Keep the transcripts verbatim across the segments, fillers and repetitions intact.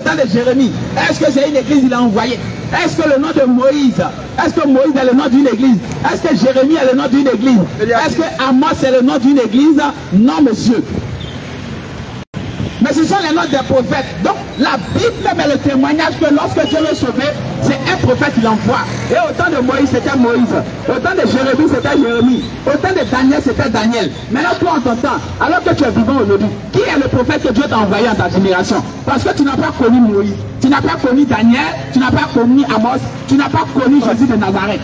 temps de Jérémie, est-ce que c'est une église qu'il a envoyée? Est-ce que le nom de Moïse, est-ce que Moïse est le nom d'une église? Est-ce que Jérémie est le nom d'une église? Est-ce que Amos est le nom d'une église? Non, monsieur. Mais ce sont les noms des prophètes. Donc la Bible met le témoignage que lorsque Dieu veut sauver, c'est un prophète qui l'envoie. Et au temps de Moïse, c'était Moïse. Au temps de Jérémie, c'était Jérémie. Au temps de Daniel, c'était Daniel. Maintenant, toi, en ton temps, alors que tu es vivant aujourd'hui, qui est le prophète que Dieu t'a envoyé en ta génération? Parce que tu n'as pas connu Moïse, tu n'as pas connu Daniel, tu n'as pas connu Amos, tu n'as pas connu Jésus de Nazareth.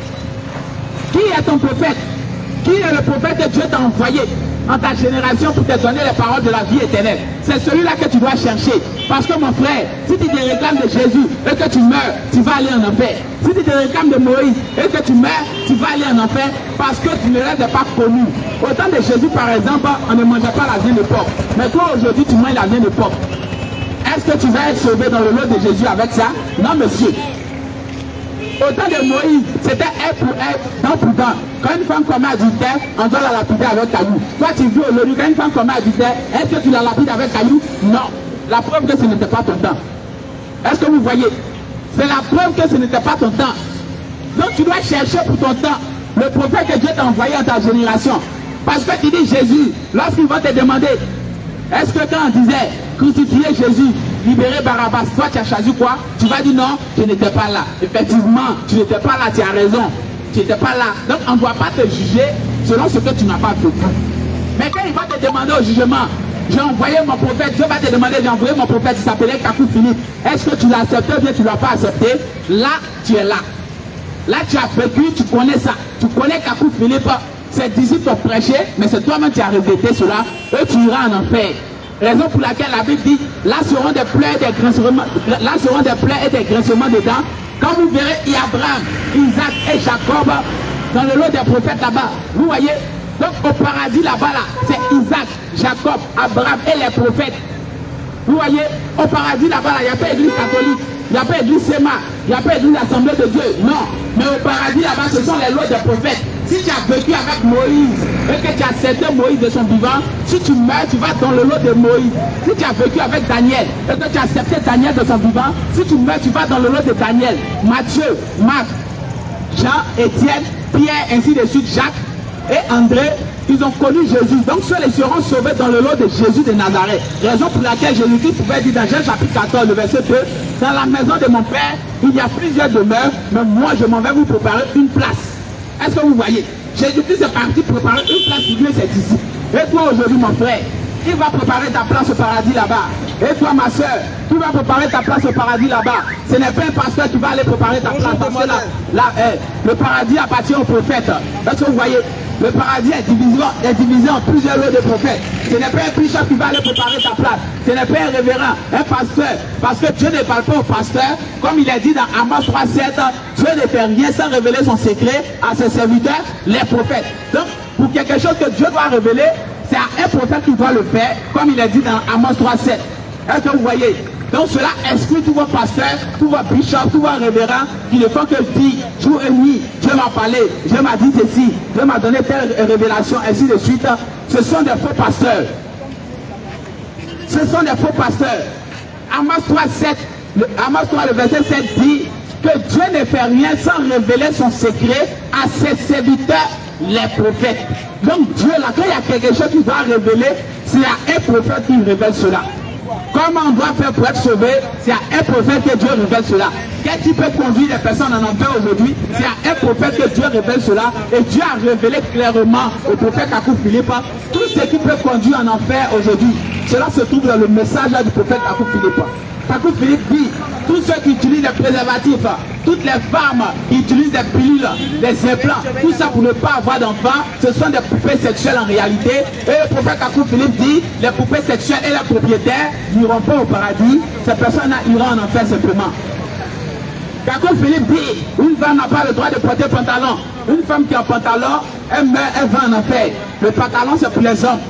Qui est ton prophète? Qui est le prophète que Dieu t'a envoyé en ta génération pour te donner les paroles de la vie éternelle? C'est celui-là que tu dois chercher. Parce que mon frère, si tu te réclames de Jésus et que tu meurs, tu vas aller en enfer. Si tu te réclames de Moïse et que tu meurs, tu vas aller en enfer parce que tu ne l'as pas connu. Au temps de Jésus, par exemple, on ne mangeait pas la viande de porc. Mais toi, aujourd'hui, tu manges la viande de porc. Est-ce que tu vas être sauvé dans le lot de Jésus avec ça? Non, monsieur. Au temps de Moïse, c'était un pour un, dent pour dent. Quand une femme commet adultère, on doit la lapider avec caillou. Toi, tu vis aujourd'hui, quand une femme commet adultère, est-ce que tu la lapides avec caillou? Non. La preuve que ce n'était pas ton temps. Est-ce que vous voyez? C'est la preuve que ce n'était pas ton temps. Donc tu dois chercher pour ton temps le prophète que Dieu t'a envoyé à ta génération. Parce que tu dis Jésus, lorsqu'ils vont te demander, est-ce que quand on disait crucifier Jésus, libérer Barabbas, toi tu as choisi quoi? Tu vas dire non, je n'étais pas là. Effectivement, tu n'étais pas là, tu as raison. Tu n'étais pas là. Donc on ne doit pas te juger selon ce que tu n'as pas fait. Mais quand il va te demander au jugement, j'ai envoyé mon prophète, Dieu va te demander, j'ai envoyé mon prophète, il s'appelait Kakou Philippe. Est-ce que tu l'as accepté ou bien tu ne l'as pas accepté? Là, tu es là. Là, tu as vécu, tu connais ça. Tu connais Kakou Philippe, ses disciples ont prêché, mais c'est toi-même qui as répété cela, et tu iras en enfer. Raison pour laquelle la Bible dit, là seront des plaies et des grincements, là seront des plaies et des grincements dedans. Quand vous verrez Abraham, Isaac et Jacob dans le lot des prophètes là-bas, vous voyez, donc au paradis là-bas, là, c'est Isaac, Jacob, Abraham et les prophètes. Vous voyez, au paradis là-bas, il n'y a pas d'église catholique, il n'y a pas d'église Séma, il n'y a pas d'église Assemblée de Dieu. Non, mais au paradis là-bas, ce sont les lots des prophètes. Si tu as vécu avec Moïse et que tu as accepté Moïse de son vivant, si tu meurs, tu vas dans le lot de Moïse. Si tu as vécu avec Daniel et que tu as accepté Daniel de son vivant, si tu meurs, tu vas dans le lot de Daniel, Matthieu, Marc, Jean, Étienne, Pierre, ainsi de suite, Jacques et André. Ils ont connu Jésus. Donc ceux-là seront sauvés dans le lot de Jésus de Nazareth. Raison pour laquelle Jésus-Christ pouvait dire dans Jean chapitre quatorze, le verset deux, dans la maison de mon Père, il y a plusieurs demeures, mais moi je m'en vais vous préparer une place. Est-ce que vous voyez? Jésus-Christ est parti préparer une place pour lui et ses disciples. Et toi aujourd'hui mon frère, qui va préparer ta place au paradis là-bas? Et toi ma soeur, qui va préparer ta place au paradis là-bas? Ce n'est pas un pasteur qui va aller préparer ta place, parce que là, là eh, le paradis appartient aux prophètes. Est-ce que vous voyez? Le paradis est divisé, est divisé en plusieurs lots de prophètes. Ce n'est pas un bishop qui va aller préparer ta place. Ce n'est pas un révérend, un pasteur. Parce que Dieu ne parle pas au pasteur. Comme il est dit dans Amos trois sept, Dieu ne fait rien sans révéler son secret à ses serviteurs, les prophètes. Donc, pour quelque chose que Dieu doit révéler, c'est à un prophète qui doit le faire, comme il est dit dans Amos trois sept. Est-ce que vous voyez? Donc cela exclut tous vos pasteurs, tous vos bishops, tous vos révérends qui ne font que dire jour et nuit, Dieu m'a parlé, Dieu m'a dit ceci, Dieu m'a donné telle révélation, ainsi de suite. Ce sont des faux pasteurs. Ce sont des faux pasteurs. Amos trois sept, le, Amos trois, le verset sept dit que Dieu ne fait rien sans révéler son secret à ses serviteurs, les prophètes. Donc Dieu, là, quand il y a quelque chose qui doit révéler, c'est à un prophète qui révèle cela. Comment on doit faire pour être sauvé? C'est à un prophète que Dieu révèle cela. Qu'est-ce qui peut conduire les personnes en enfer aujourd'hui? C'est à un prophète que Dieu révèle cela. Et Dieu a révélé clairement au prophète Kakou Philippe tout ce qui peut conduire en enfer aujourd'hui. Cela se trouve dans le message du prophète Kakou Philippe. Kakou Philippe dit, tous ceux qui utilisent des préservatifs, toutes les femmes qui utilisent des pilules, des implants, tout ça pour ne pas avoir d'enfants, ce sont des poupées sexuelles en réalité. Et le prophète Kakou Philippe dit, les poupées sexuelles et leurs propriétaires n'iront pas au paradis, ces personnes-là iront en enfer simplement. Kakou Philippe dit, une femme n'a pas le droit de porter pantalon. Une femme qui a un pantalon, elle meurt, elle va en enfer. Le pantalon c'est pour les hommes.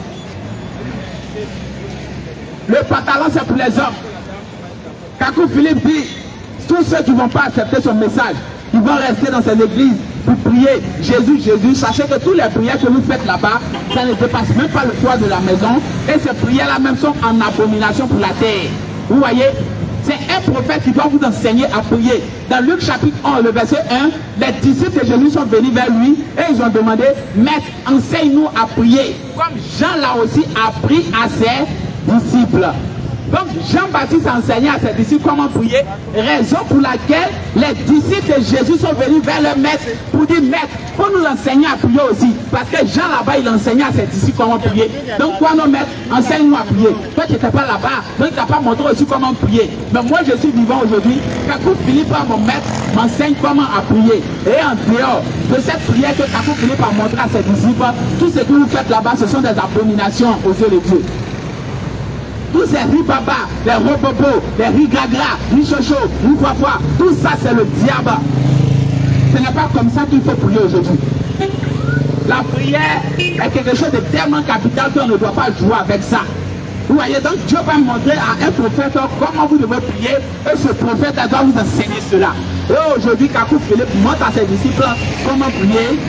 Le pantalon c'est pour les hommes. Kakou Philippe dit, tous ceux qui ne vont pas accepter son message, qui vont rester dans cette église pour prier Jésus, Jésus, sachez que toutes les prières que vous faites là-bas, ça ne dépasse même pas le toit de la maison, et ces prières-là même sont en abomination pour la terre. Vous voyez, C'est un prophète qui doit vous enseigner à prier. Dans Luc chapitre onze, le verset un, les disciples de Jésus sont venus vers lui et ils ont demandé, Maître, enseigne-nous à prier. Comme Jean l'a aussi appris à ses disciples. Donc Jean-Baptiste a enseigné à ses disciples comment prier, raison pour laquelle les disciples de Jésus sont venus vers le maître pour dire, Maître, il faut nous enseigner à prier aussi. Parce que Jean là-bas, il enseignait à ses disciples comment prier. Donc quoi non, Maître, enseigne-nous à prier. Toi tu n'étais pas là-bas, donc tu n'as pas montré aussi comment prier. Mais moi je suis vivant aujourd'hui, Kakou Philippe, mon maître, m'enseigne comment à prier. Et en dehors de cette prière que Kakou Philippe a montré à ses disciples, tout ce que vous faites là-bas, ce sont des abominations aux yeux de Dieu. Tous ces riz baba, les robobo, les riz gagra, riz chocho, riz foie, tout ça c'est le diable. Ce n'est pas comme ça qu'il faut prier aujourd'hui. La prière est quelque chose de tellement capital qu'on ne doit pas jouer avec ça. Vous voyez, donc Dieu va montrer à un prophète comment vous devez prier et ce prophète doit vous enseigner cela. Et aujourd'hui, Kakou Philippe montre à ses disciples comment prier.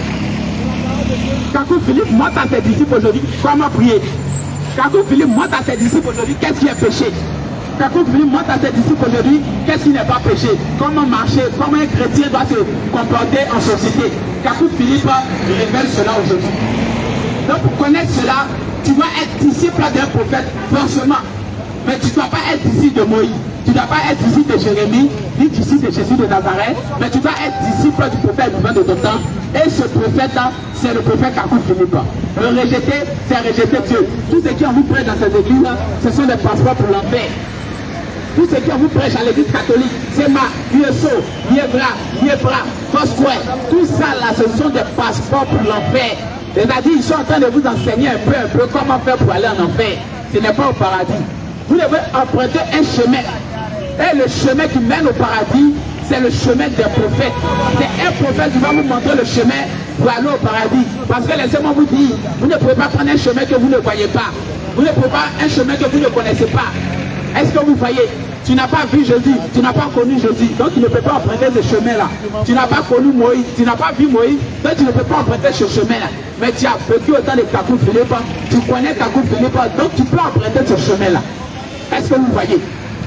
Kakou Philippe montre à ses disciples aujourd'hui comment prier. Kakou Philippe montre à ses disciples aujourd'hui qu'est-ce qui est péché. Kakou Philippe montre à ses disciples aujourd'hui qu'est-ce qui n'est pas péché. Comment marcher, comment un chrétien doit se comporter en société. Kakou Philippe révèle cela aujourd'hui. Donc pour connaître cela, tu dois être disciple d'un prophète forcément. Mais tu ne dois pas être disciple de Moïse. Tu ne dois pas être disciple de Jérémie, ni disciple de Jésus de Nazareth. Mais tu dois être disciple du prophète vivant de ton temps. Et ce prophète-là, c'est le prophète Kakou Philippe. Le rejeter, c'est rejeter Dieu. Tous ceux qui ont vous prêchent dans ces églises, ce sont des passeports pour l'enfer. Tous ceux qui ont vous prêchent à l'église catholique, c'est ma, Yeso, Yebra, Yebra, Fosquare. Tout ça là, ce sont des passeports pour l'enfer. C'est-à-dire, ils sont en train de vous enseigner un peu, un peu comment faire pour aller en enfer. Ce n'est pas au paradis. Vous devez emprunter un chemin. Et le chemin qui mène au paradis, c'est le chemin des prophètes. C'est un prophète qui va vous montrer le chemin pour aller au paradis. Parce que laissez-moi vous dire, vous ne pouvez pas prendre un chemin que vous ne voyez pas. Vous ne pouvez pas un chemin que vous ne connaissez pas. Est-ce que vous voyez? Tu n'as pas vu Jésus, tu n'as pas connu Jésus, donc tu ne peux pas emprunter ce chemin-là. Tu n'as pas connu Moïse, tu n'as pas vu Moïse, donc tu ne peux pas emprunter ce chemin-là. Mais tu as vécu autant de Kakou Philippe, tu connais Kakou Philippe, donc tu peux emprunter ce chemin-là. Est-ce que vous voyez?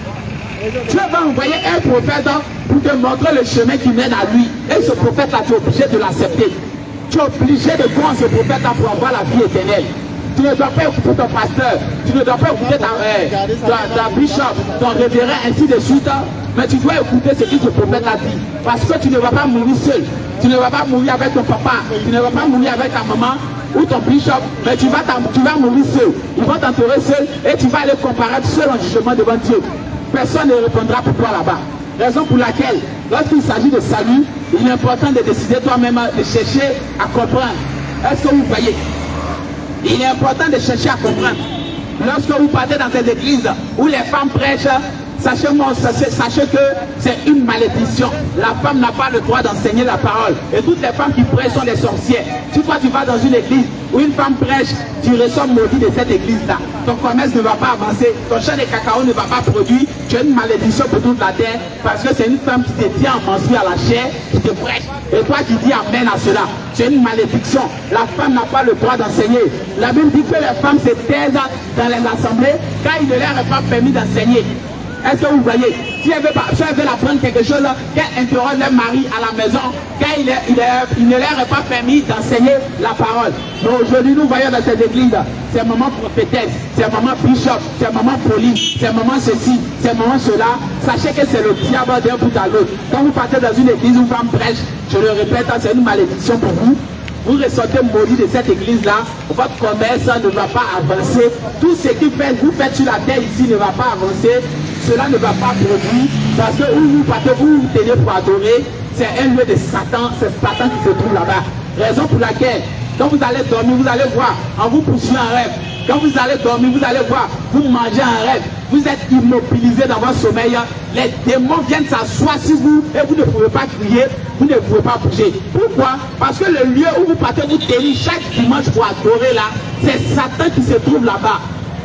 Dieu va envoyer un prophète pour te montrer le chemin qui mène à lui. Et ce prophète-là, tu es obligé de l'accepter. Tu es obligé de croire en ce prophète-là pour avoir la vie éternelle. Tu ne dois pas écouter ton pasteur, tu ne dois pas écouter ta, euh, ta, ta bishop, ton révérend, ainsi de suite. Mais tu dois écouter ce que ce prophète a dit. Parce que tu ne vas pas mourir seul. Tu ne vas pas mourir avec ton papa. Tu ne vas pas mourir avec ta maman ou ton bishop. Mais tu vas, tu vas mourir seul. Ils vont t'entourer seul et tu vas aller comparaître seul en jugement devant Dieu. Personne ne répondra pour toi là-bas. Raison pour laquelle, lorsqu'il s'agit de salut, il est important de décider toi-même de chercher à comprendre. Est-ce que vous voyez? Il est important de chercher à comprendre. Lorsque vous partez dans ces églises où les femmes prêchent, sachez-moi, sachez, sachez que c'est une malédiction. La femme n'a pas le droit d'enseigner la parole. Et toutes les femmes qui prêchent sont des sorcières. Si toi tu vas dans une église où une femme prêche, tu ressors maudit de cette église-là. Ton commerce ne va pas avancer, ton champ de cacao ne va pas produire. Tu as une malédiction pour toute la terre parce que c'est une femme qui te tient en mensuel à la chair, qui te prêche. Et toi qui dis amen à cela, c'est une malédiction. La femme n'a pas le droit d'enseigner. La Bible dit que les femmes se taisent dans les assemblées car il ne leur est pas permis d'enseigner. Est-ce que vous voyez? Si elle veut, si elle veut apprendre quelque chose, qu'elle interroge leur mari à la maison, car il, est, il, est, il ne leur est pas permis d'enseigner la parole. Mais aujourd'hui, nous voyons dans cette église, c'est maman prophétesse, c'est maman bishop, c'est maman folie, c'est maman ceci, c'est maman cela. Sachez que c'est le diable d'un bout à l'autre. Quand vous partez dans une église où femme prêche, je le répète, c'est une malédiction pour vous. Vous ressortez maudit de cette église-là, votre commerce ne va pas avancer. Tout ce que vous faites sur la terre ici ne va pas avancer. Cela ne va pas produire. Parce que où vous partez, où vous tenez pour adorer, c'est un lieu de Satan. C'est Satan qui se trouve là-bas. Raison pour laquelle, quand vous allez dormir, vous allez voir, en vous poursuivant un rêve. Quand vous allez dormir, vous allez voir, vous mangez un rêve. Vous êtes immobilisé dans votre sommeil. Les démons viennent s'asseoir sur vous et vous ne pouvez pas crier, vous ne pouvez pas bouger. Pourquoi? Parce que le lieu où vous partez vous tenir chaque dimanche pour adorer là, c'est Satan qui se trouve là-bas.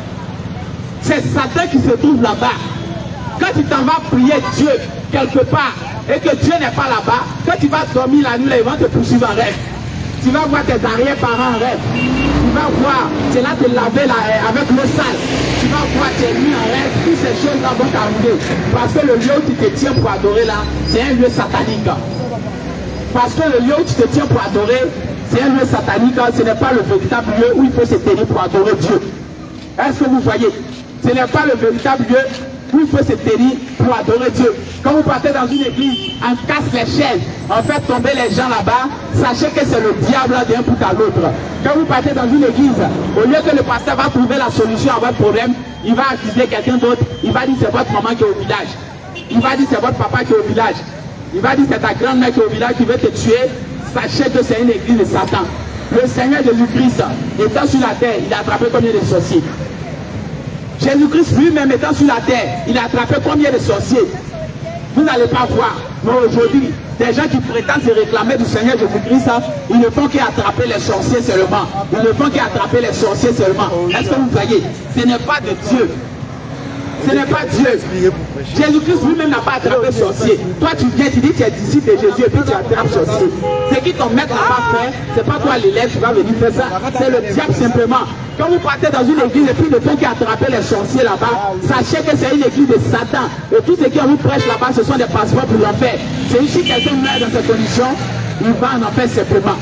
C'est Satan qui se trouve là-bas. Quand tu t'en vas prier Dieu quelque part et que Dieu n'est pas là-bas, quand tu vas dormir la nuit, là, ils vont te poursuivre en rêve. Tu vas voir tes arrière-parents en rêve. Tu vas voir, c'est là te laver là, avec l'eau sale. Tu vas voir, tu es mis en rêve, toutes ces choses-là vont t'arriver. Parce que le lieu où tu te tiens pour adorer là, c'est un lieu satanique. Parce que le lieu où tu te tiens pour adorer, c'est un lieu satanique, ce n'est pas le véritable lieu où il faut se tenir pour adorer Dieu. Est-ce que vous voyez? Ce n'est pas le véritable lieu où il faut se tenir pour adorer Dieu. Quand vous partez dans une église, on casse les chaises, on fait tomber les gens là-bas, sachez que c'est le diable d'un bout à l'autre. Quand vous partez dans une église, au lieu que le pasteur va trouver la solution à votre problème, il va accuser quelqu'un d'autre, il va dire c'est votre maman qui est au village. Il va dire c'est votre papa qui est au village. Il va dire c'est ta grand-mère qui est au village qui veut te tuer. Sachez que c'est une église de Satan. Le Seigneur Jésus-Christ, étant sur la terre, il a attrapé combien de sorciers? Jésus-Christ lui-même étant sur la terre, il a attrapé combien de sorciers? Vous n'allez pas voir. Mais aujourd'hui, des gens qui prétendent se réclamer du Seigneur Jésus-Christ, ils ne font qu'attraper les sorciers seulement. Ils ne font qu'attraper les sorciers seulement. Est-ce que vous voyez? Ce n'est pas de Dieu. Ce n'est pas Dieu. Jésus-Christ lui-même n'a pas attrapé sorcier. Toi tu viens, tu dis tu es disciple de Jésus et puis tu attrapes sorcier. Ce qui ton maître n'a pas fait, c'est pas toi l'élève qui va venir faire ça. C'est le diable simplement. Quand vous partez dans une église et puis ne font qu'attraper les sorciers là-bas, sachez que c'est une église de Satan. Et tous ceux qui vous prêchent là-bas, ce sont des passeports pour l'enfer. C'est ici que quelqu'un meurt dans ces conditions, il va en enfer simplement.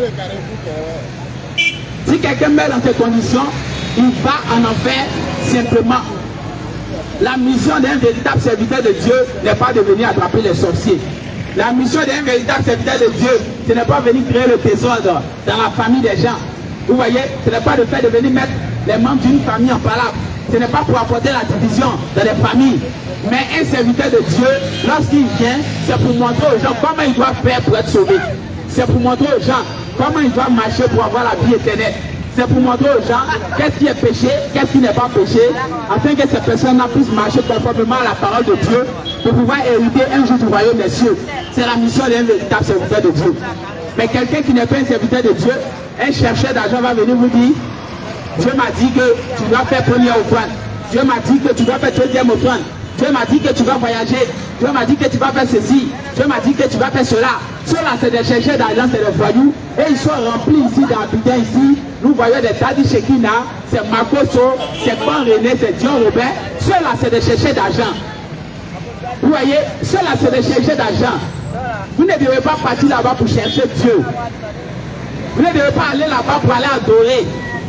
Si quelqu'un meurt dans ces conditions, il va en enfer simplement. La mission d'un véritable serviteur de Dieu n'est pas de venir attraper les sorciers. La mission d'un véritable serviteur de Dieu, ce n'est pas venir créer le désordre dans la famille des gens. Vous voyez, ce n'est pas le fait de venir mettre les membres d'une famille en palabre. Ce n'est pas pour apporter la division dans les familles. Mais un serviteur de Dieu, lorsqu'il vient, c'est pour montrer aux gens comment il doit faire pour être sauvé. C'est pour montrer aux gens comment il doit marcher pour avoir la vie éternelle. C'est pour montrer aux gens qu'est-ce qui est péché, qu'est-ce qui n'est pas péché, afin que ces personnes-là puissent marcher conformément à la parole de Dieu pour pouvoir hériter un jour du royaume des cieux. C'est la mission d'un véritable serviteur de Dieu. Mais quelqu'un qui n'est pas un serviteur de Dieu, un chercheur d'argent va venir vous dire, Dieu m'a dit que tu dois faire premier au trône. Dieu m'a dit que tu dois faire deuxième au trône. Dieu m'a dit que tu vas voyager. Dieu m'a dit que tu vas faire ceci. Dieu m'a dit que tu vas faire cela. Ceux-là, c'est des chercheurs d'argent, c'est des voyous. Et ils sont remplis ici, dans Abidjan, ici. Nous voyons des Tadi Shekina, c'est Makoso, c'est Pan René, c'est Dion Robert. Ceux-là, c'est des chercheurs d'argent. Vous voyez, ceux-là, c'est des chercheurs d'argent. Vous ne devez pas partir là-bas pour chercher Dieu. Vous ne devez pas aller là-bas pour aller adorer.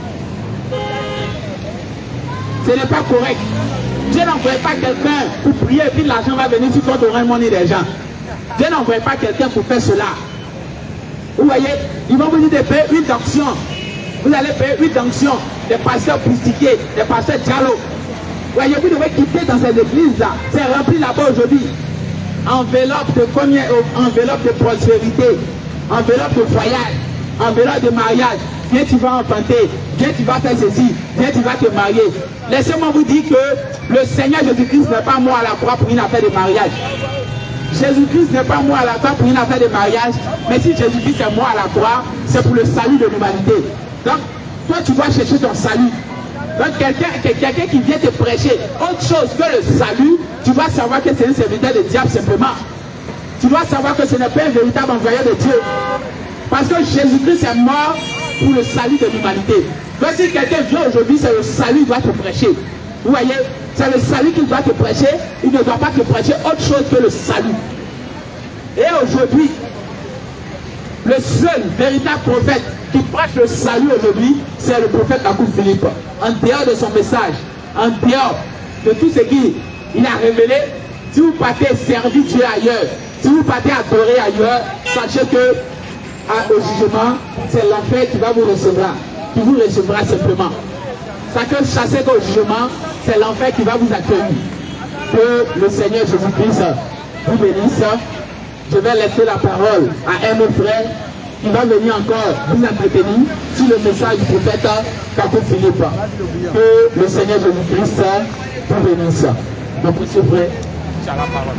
Ce n'est pas correct. Dieu n'envoie pas quelqu'un pour prier et puis l'argent va venir sur ton oreille monnaie des gens. Dieu n'envoie pas quelqu'un pour faire cela. Vous voyez, ils vont vous dire de payer une onction. Vous allez payer une onction des pasteurs prostiqués, des pasteurs diallo. Vous voyez, vous devez quitter dans cette église-là. C'est rempli là-bas aujourd'hui. Enveloppe de combien? Enveloppe de prospérité, enveloppe de voyage, enveloppe de mariage. Viens, tu vas enfanter. Viens, tu vas faire ceci. Viens, tu vas te marier. Laissez-moi vous dire que le Seigneur Jésus-Christ n'est pas mort à la croix pour une affaire de mariage. Jésus-Christ n'est pas mort à la croix pour une affaire de mariage. Mais si Jésus-Christ est mort à la croix, c'est pour le salut de l'humanité. Donc, toi, tu dois chercher ton salut. Donc, quelqu'un quelqu'un qui vient te prêcher autre chose que le salut, tu dois savoir que c'est un serviteur de diable simplement. Tu dois savoir que ce n'est pas un véritable envoyé de Dieu. Parce que Jésus-Christ est mort pour le salut de l'humanité. Donc si quelqu'un vient aujourd'hui, c'est le salut qu'il doit te prêcher. Vous voyez, c'est le salut qu'il doit te prêcher. Il ne doit pas te prêcher autre chose que le salut. Et aujourd'hui, le seul véritable prophète qui prêche le salut aujourd'hui, c'est le prophète Kakou Philippe. En dehors de son message, en dehors de tout ce qu'il a révélé, si vous partez servir Dieu ailleurs, si vous partez adorer ailleurs, sachez que à, au jugement, c'est l'enfer qui va vous recevoir, qui vous recevra simplement. Sachez qu'au jugement, c'est l'enfer qui va vous accueillir. Que le Seigneur Jésus-Christ vous bénisse. Je vais laisser la parole à un autre frère qui va venir encore vous entretenir sur le message du prophète Kakou Philippe. Que le Seigneur Jésus-Christ vous bénisse. Donc, monsieur frère, tu as la parole.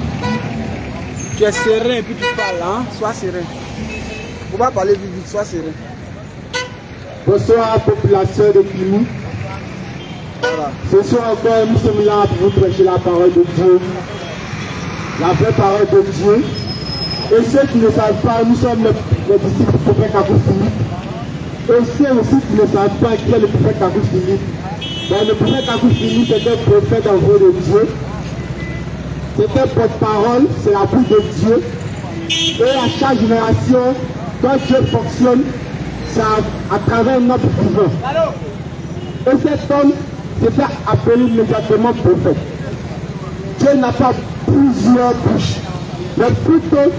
Tu es serein et puis tu parles, hein? Sois serein. Il ne faut pas parler vite, vite, sois serein. Bonsoir, population de Kimou. Voilà. Ce soir encore, nous sommes là pour vous prêcher la parole de Dieu. La vraie parole de Dieu. Et ceux qui ne savent pas, nous sommes les, les disciples du prophète Kakou Philippe. Et ceux aussi qui ne savent pas qui est le prophète Kakou Philippe, ben, le prophète Kakou Philippe est un prophète envoyé de Dieu. C'est un porte-parole, c'est la bouche de Dieu. Et à chaque génération, quand Dieu fonctionne, c'est à, à travers un homme divin. Et cet homme se fait appeler immédiatement prophète. Dieu n'a pas plusieurs bouches, mais plutôt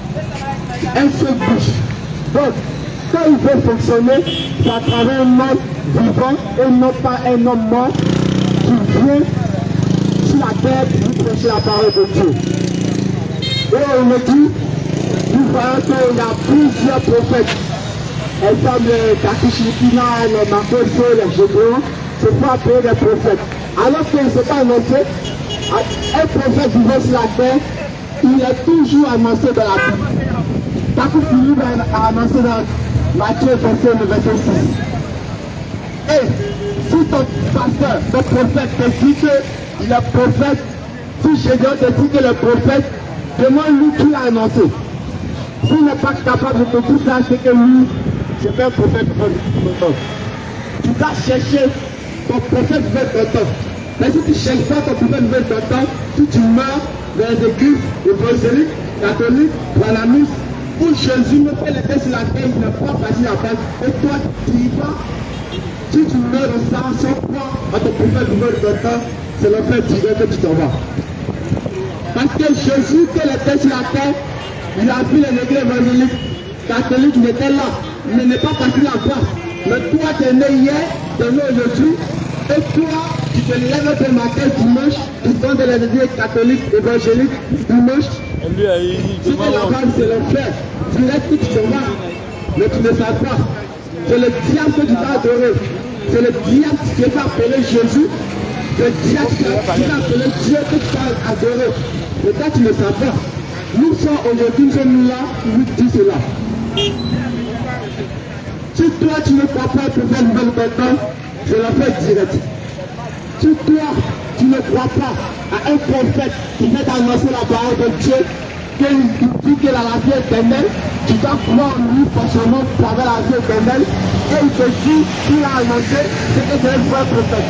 un seul bouche. Donc, quand il veut fonctionner, c'est à travers un homme vivant et non pas un homme mort qui vient sur la terre pour prêcher la parole de Dieu. Et aujourd'hui, nous voyons qu'il y a plusieurs prophètes. Elles sont les Kakishikina, les Makoso, les Gédéons, se font appeler des prophètes. Alors qu'ils ne sont pas annoncés, un prophète vivant sur la terre, il est toujours annoncé dans la Bible. Kakou Philippe a annoncé dans Matthieu vingt-cinq, verset six. Et si ton pasteur, ton prophète te dit qu'il est prophète, si Gédéon te dit que le prophète, demande-lui qui l'a annoncé. S'il n'est pas capable de te dire ça, c'est que lui, c'est pas un prophète pour tu dois chercher ton prophète vers ton temps. Mais si tu ne cherches pas ton prophète vers ton temps, si tu meurs dans les églises évangéliques, catholiques, brananistes, où Jésus ne fait les tests sur la terre, il n'a pas passé la base, et toi tu y vas, si tu meurs dans ça, sans croire à ton prophète vers ton temps, c'est le fait direct que tu t'en vas. Parce que Jésus fait les tests sur la terre, il a vu les églises évangéliques, catholiques, il était là, il n'est pas passé la base. Mais toi, tu es né hier, tu es né aujourd'hui, et toi, tu te lèves le matin dimanche, tu vas dans les églises catholiques, évangéliques, dimanche. Si tu es là-bas, c'est l'enfer. Direct que tu te vas, mais tu ne sais pas. C'est le diable que tu vas adorer. C'est le diable qui va appeler Jésus. C'est le diable qui va appeler Dieu que tu vas adorer. Mais toi, tu ne sais pas. Nous sommes aujourd'hui, nous sommes là, nous disons cela. Si toi tu ne crois pas que faire une nouvelle bataille, je la fais direct. Si toi tu ne crois pas à un prophète qui vient annoncer la parole de Dieu, qu'il dit qu'il a la vie éternelle, tu dois croire en lui forcément pour avoir la vie éternelle, et il te dit qu'il a annoncé, c'est que c'est un vrai prophète.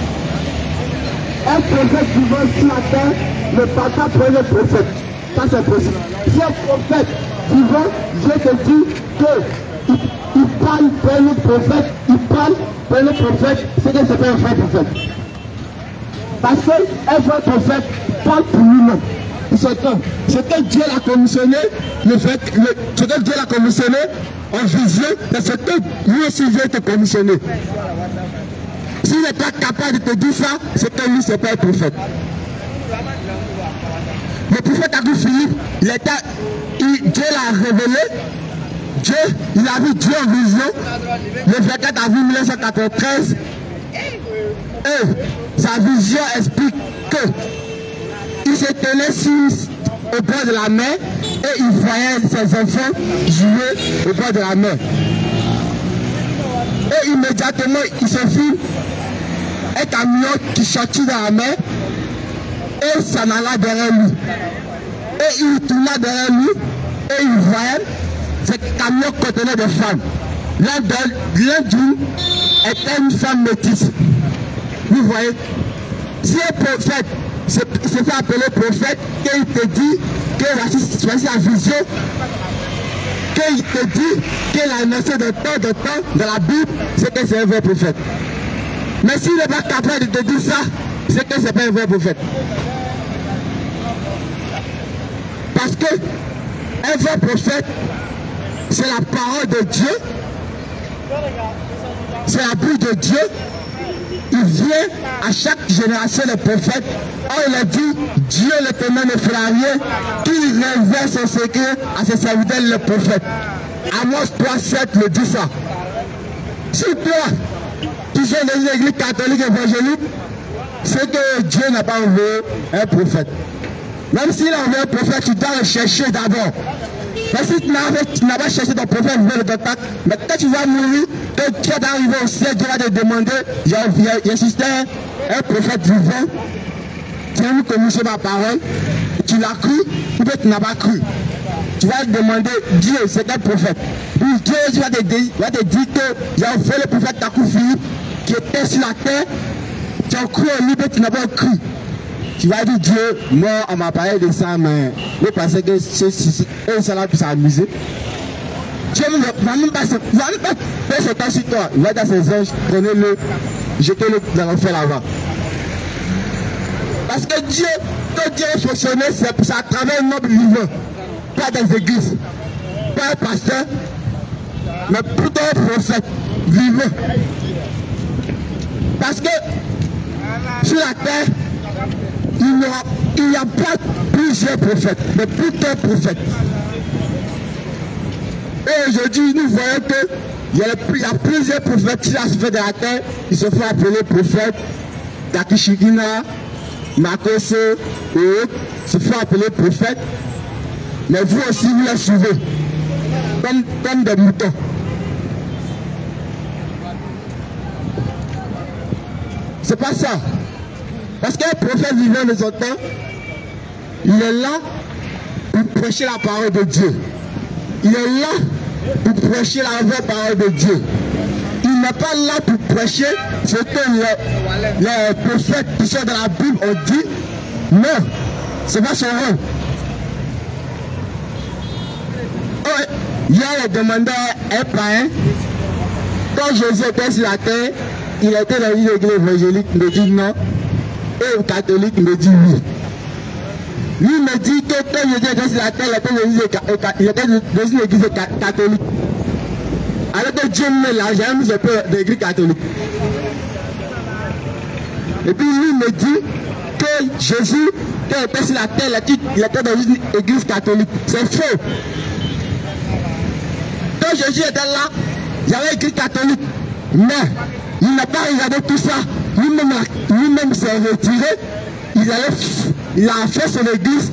Un prophète qui va sur la terre ne parle pas pour le prophète. Ça c'est possible. Si un prophète vivant, je te dis que Il, il parle pour un autre prophète, il parle pour un autre prophète, c'est que c'est pas un vrai prophète. Parce qu'un vrai prophète parle pour lui-même. C'est que, c'est que Dieu l'a commissionné, le fait, le, ce que Dieu l'a commissionné en vision, c'est ce que lui aussi veut te commissionner. S'il n'est pas capable de te dire ça, c'est que lui, c'est pas un prophète. Le prophète Kakou Philippe, il était, il, Dieu l'a révélé. Dieu, il a vu Dieu en vision le vingt-quatre avril mille neuf cent quatre-vingt-treize et sa vision explique que il se tenait sur, au bord de la mer et il voyait ses enfants jouer au bord de la mer. Et immédiatement il se fit un camion qui sortit dans la mer et s'en alla derrière lui. Et il tourna derrière lui et il voyait ce camion contenait des femmes. L'un d'eux était une femme métisse. Vous voyez, si un prophète se, se fait appeler prophète, qu'il te dit que voici, voici la vision, qu'il te dit qu'il a annoncé de temps de temps dans la Bible, c'est que c'est un vrai prophète. Mais s'il n'est pas capable de te dire ça, c'est que c'est pas un vrai prophète. Parce que un vrai prophète, c'est la parole de Dieu, c'est la bouche de Dieu. Il vient à chaque génération de prophètes. Or il a dit, Dieu l'éternel ne fera rien, qu'il révèle son secret à ses serviteurs les prophètes. Amos trois sept le dit ça. Si toi, tu viens dans une église catholique évangélique, c'est que Dieu n'a pas envoyé un prophète. Même s'il a envoyé un prophète, tu dois le chercher d'abord. Mais si tu n'as pas cherché ton prophète vers le contact, mais quand tu vas mourir, que tu es arrivé au ciel, Dieu va te demander, il existe un prophète vivant, tu vas nous communiquer ma parole, tu l'as cru, ou bien tu n'as pas cru. Tu vas te demander, Dieu, c'est un prophète. Puis Dieu Dieu va te dire, va te dire que j'ai envoyé le prophète Takou Philippe qui était sur la terre. Tu as cru en lui, mais tu n'as pas cru. Tu vas dire Dieu, moi on m'a parlé de ça, mais je pensais que eux sont là pour s'amuser. Dieu ne va même pas faire ce temps sur toi. Il va dire à ses anges, prenez-le, jetez-le dans l'enfer là-bas. Parce que Dieu, quand Dieu est fonctionné, c'est à travers un noble vivant. Pas des églises, pas un pasteur, mais plutôt un prophète vivant. Parce que sur la terre, il n'y a, a pas plusieurs prophètes, mais plutôt un prophète. Et aujourd'hui, nous voyons qu'il y, y a plusieurs prophètes qui se fait de la terre, ils se font appeler prophètes, Takishigina, Makoso et autres, se font appeler prophètes. Mais vous aussi, vous les suivez, comme, comme des moutons. C'est pas ça. Parce qu'un prophète vivant de son temps, il est là pour prêcher la parole de Dieu. Il est là pour prêcher la vraie parole de Dieu. Il n'est pas là pour prêcher ce que les, les prophètes qui sont dans la Bible ont dit. Non, ce n'est pas son rôle. Oh, hier, il demandait à un païen, quand Jésus était sur la terre, il était dans une église évangélique, il me dit non, et le catholique me dit oui. Lui me dit que quand Jésus était sur la terre, il était dans une église catholique. Alors que Dieu me l'a jamais mis de l'église catholique. Et puis lui me dit que Jésus, quand il était sur la terre, il était dans une église catholique. C'est faux. Quand Jésus était là, il y avait une église catholique. Mais il n'a pas regardé tout ça. Lui-même lui s'est retiré. Il, allait, il a fait son église.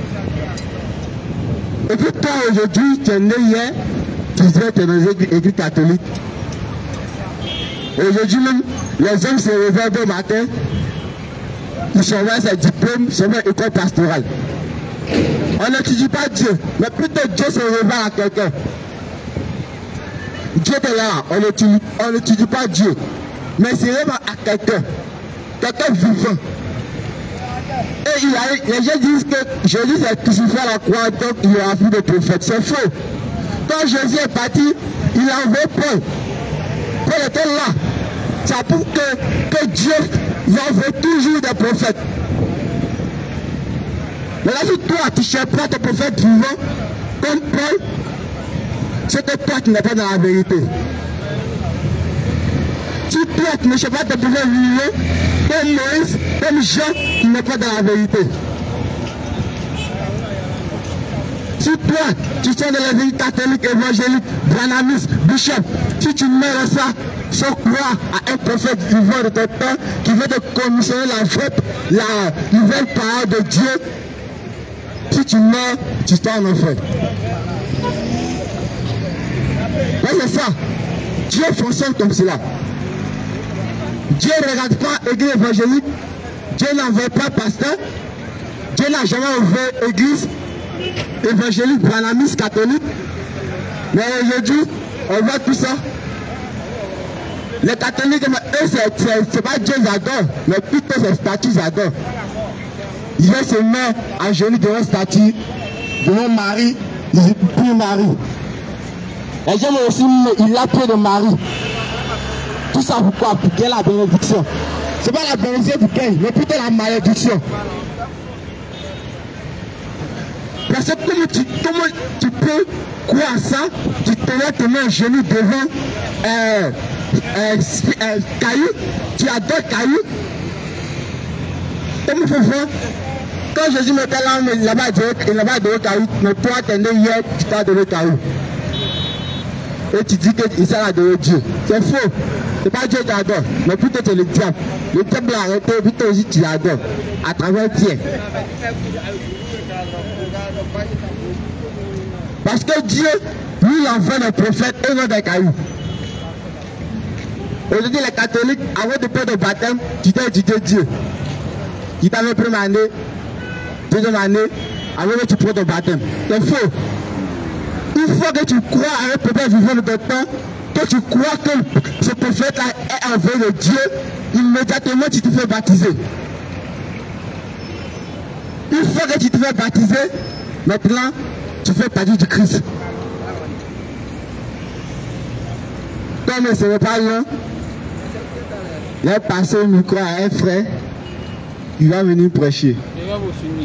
Et puis toi aujourd'hui, tu es né hier, tu dirais que tu es dans une église catholique. Aujourd'hui même, les hommes se réveillent le matin, ils surveillent ses diplômes, ils surveillent l'école pastorale. On n'étudie pas Dieu, mais plutôt Dieu se révèle à quelqu'un. Dieu est là, on n'étudie pas Dieu, mais il se révèle à quelqu'un, quelqu'un vivant. Et il a, les gens disent que Jésus est crucifié à la croix, donc il y aura plus de prophètes. C'est faux. Quand Jésus est parti, il a envoyé Paul. Paul était là. C'est pour que, que Dieu va envoyer toujours des prophètes. Mais là, si toi, tu ne cherches pas tes prophètes vivants, comme Paul, c'est que toi, tu n'es pas dans la vérité. Si toi, tu ne cherches pas tes prophètes vivants, comme Moïse, comme Jean, tu n'es pas dans la vérité. Si toi, tu es dans l'église catholique, évangélique, branamiste, bishop, si tu mets ça, sans croire à un prophète vivant de ton temps qui veut te commissionner la vraie, la nouvelle parole de Dieu, si tu meurs, tu t'en en enfer. Ouais, c'est ça. Dieu fonctionne comme cela. Dieu ne regarde pas l'église évangélique, Dieu n'envoie pas pasteur, Dieu n'a jamais envoyé l'église évangélique, branamiste, catholique. Mais aujourd'hui, on voit tout ça. Les catholiques, eux, c'est pas Dieu adore, mais plutôt c'est statues adorent. Ils vont se mettre à genoux devant une statue, devant Marie, ils prient Marie. Les gens aussi, ils l'appellent de Marie. Tout ça pourquoi? Pour qu'il y ait la bénédiction. Ce n'est pas la bénédiction pour qu'il y ait, mais plutôt la malédiction. Parce que comment tu, comment tu peux croire ça? Tu te mets tes mains à genoux devant euh, euh, euh, Caillou, tu adores Caillou. Comment il faut faire? Quand Jésus mettait là, il n'a pas donné Caillou, mais toi tu es né hier, tu t'as donné Caillou. Et tu dis qu'il s'est adoré Dieu. C'est faux. Ce n'est pas Dieu qui t'adore, mais plutôt c'est le diable. Le diable l'a arrêté, puis toi aussi tu l'adores. À travers Dieu. Parce que Dieu, lui, il envoie des prophètes et non des cailloux. Aujourd'hui, les catholiques, avant de faire le baptême, tu t'es étudié Dieu. Tu t'avais première année, deuxième année, avant que tu prends ton baptême. C'est faux. Une fois que tu crois à un prophète vivant de ton temps, que tu crois que ce prophète-là est envoyé de Dieu, immédiatement tu te fais baptiser. Une fois que tu te fais baptiser, maintenant tu fais partie du Christ. Comme ce n'est pas long, il a passé le micro à un frère qui va venir prêcher. Je vais vous finir.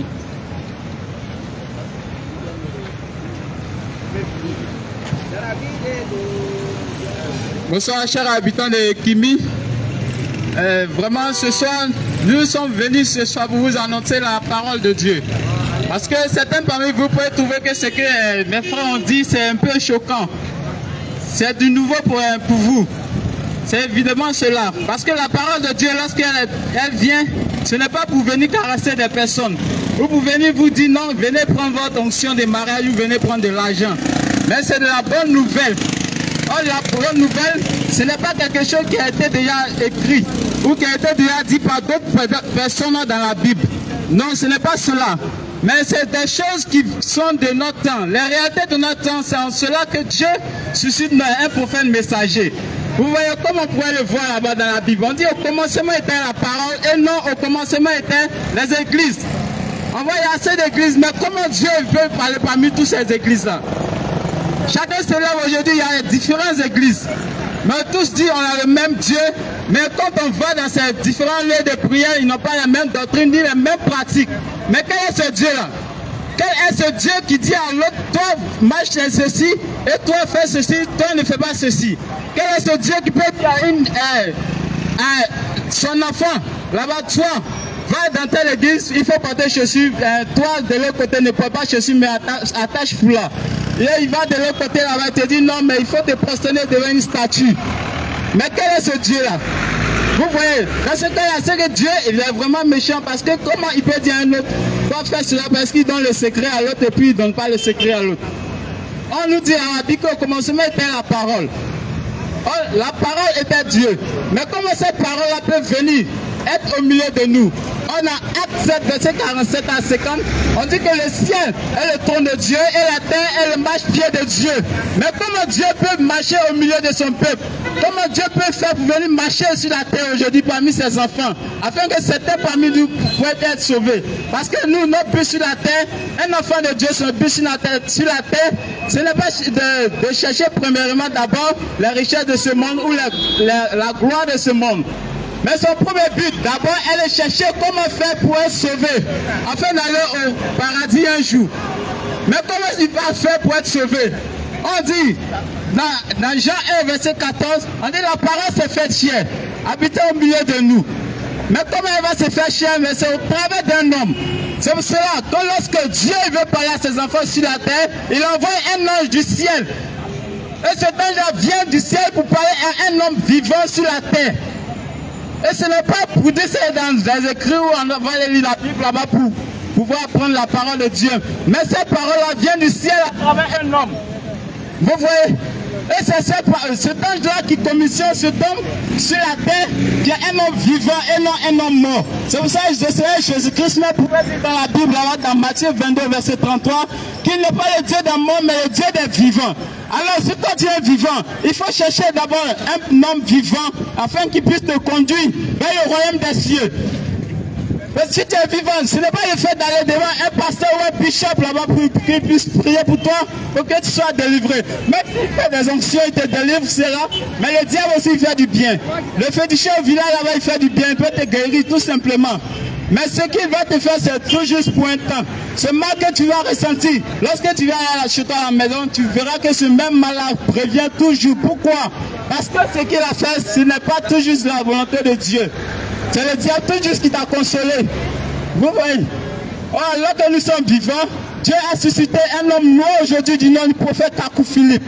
Bonsoir chers habitants de Kimi. Euh, vraiment ce soir, nous sommes venus ce soir pour vous annoncer la parole de Dieu. Parce que certains parmi vous pouvez trouver que ce que euh, mes frères ont dit, c'est un peu choquant. C'est du nouveau pour, euh, pour vous. C'est évidemment cela. Parce que la parole de Dieu, lorsqu'elle elle vient, ce n'est pas pour venir caresser des personnes. Ou pour venir vous dire non, venez prendre votre onction de mariage ou venez prendre de l'argent. Mais c'est de la bonne nouvelle. Or, la bonne nouvelle, ce n'est pas quelque chose qui a été déjà écrit ou qui a été déjà dit par d'autres personnes dans la Bible. Non, ce n'est pas cela. Mais c'est des choses qui sont de notre temps. La réalité de notre temps, c'est en cela que Dieu suscite un prophète messager. Vous voyez comme on pourrait le voir là-bas dans la Bible. On dit au commencement était la parole et non au commencement étaient les églises. On voit il y a assez d'églises, mais comment Dieu veut parler parmi toutes ces églises-là? Chacun se lève aujourd'hui, il y a différentes églises. Mais tous disent on a le même Dieu, mais quand on va dans ces différents lieux de prière, ils n'ont pas la même doctrine ni les mêmes pratiques. Mais quel est ce Dieu-là? Quel est ce Dieu qui dit à l'autre, toi marche ceci, et toi fais ceci, toi ne fais pas ceci? Quel est ce Dieu qui peut dire à, une, euh, à son enfant, là-bas, toi, va dans telle église, il faut porter chaussures, euh, toi de l'autre côté ne porte pas chaussures, mais attache, attache foulard. Et il va de l'autre côté là-bas, il te dit non, mais il faut te prosterner devant une statue. Mais quel est ce Dieu-là? Vous voyez, dans ce cas-là, c'est que Dieu, il est vraiment méchant parce que comment il peut dire à un autre, doit faire cela parce qu'il donne le secret à l'autre et puis il ne donne pas le secret à l'autre. On nous dit à la Bible qu'au commencement était la parole. Oh, la parole était Dieu. Mais comment cette parole-là peut venir être au milieu de nous? On a Acte sept, verset quarante-sept à cinquante. On dit que le ciel est le trône de Dieu et la terre est le marche-pied de Dieu. Mais comment Dieu peut marcher au milieu de son peuple? Comment Dieu peut faire pour venir marcher sur la terre aujourd'hui parmi ses enfants, afin que certains parmi nous puissent être sauvés? Parce que nous, notre but sur la terre, un enfant de Dieu, son but sur la terre, sur la terre ce n'est pas de, de chercher premièrement d'abord la richesse de ce monde ou la, la, la gloire de ce monde. Mais son premier but, d'abord, elle est chercher comment faire pour être sauvé, afin d'aller au paradis un jour. Mais comment il va faire pour être sauvé? On dit, dans, dans Jean un, verset quatorze, on dit la parole s'est faite chair, habiter au milieu de nous. Mais comment elle va se faire chair? Mais c'est au travers d'un homme. C'est pour cela que lorsque Dieu veut parler à ses enfants sur la terre, il envoie un ange du ciel. Et cet ange vient du ciel pour parler à un homme vivant sur la terre. Et ce n'est pas pour dire c'est dans les écrits où on va lire la Bible là-bas pour pouvoir prendre la parole de Dieu. Mais cette parole-là vient du ciel à travers un homme. Vous voyez? Et c'est cet ange-là qui commissionne cet homme sur la terre, qui est un homme vivant et non un homme mort. C'est pour ça que je sais Jésus-Christ pouvait dire dans la Bible, là, dans Matthieu vingt-deux, verset trente-trois, qu'il n'est pas le Dieu des morts, mais le Dieu des vivants. Alors, si toi tu es vivant, il faut chercher d'abord un homme vivant afin qu'il puisse te conduire vers le royaume des cieux. Mais si tu es vivant, ce n'est pas le fait d'aller devant un pasteur ou un bishop là-bas pour qu'il puisse prier pour toi, pour que tu sois délivré. Même s'il fait des onctions, il te délivre, c'est là. Mais le diable aussi, il fait du bien. Le féticheur au village là-bas, il fait du bien, il peut te guérir tout simplement. Mais ce qu'il va te faire, c'est tout juste pour un temps. Ce mal que tu vas ressentir, lorsque tu vas aller chez toi à la maison, tu verras que ce même mal-là revient toujours. Pourquoi? Parce que ce qu'il a fait, ce n'est pas tout juste la volonté de Dieu. C'est le diable tout juste qui t'a consolé. Vous voyez? Oh, alors que nous sommes vivants, Dieu a suscité un homme noir aujourd'hui du nom du prophète Kakou Philippe.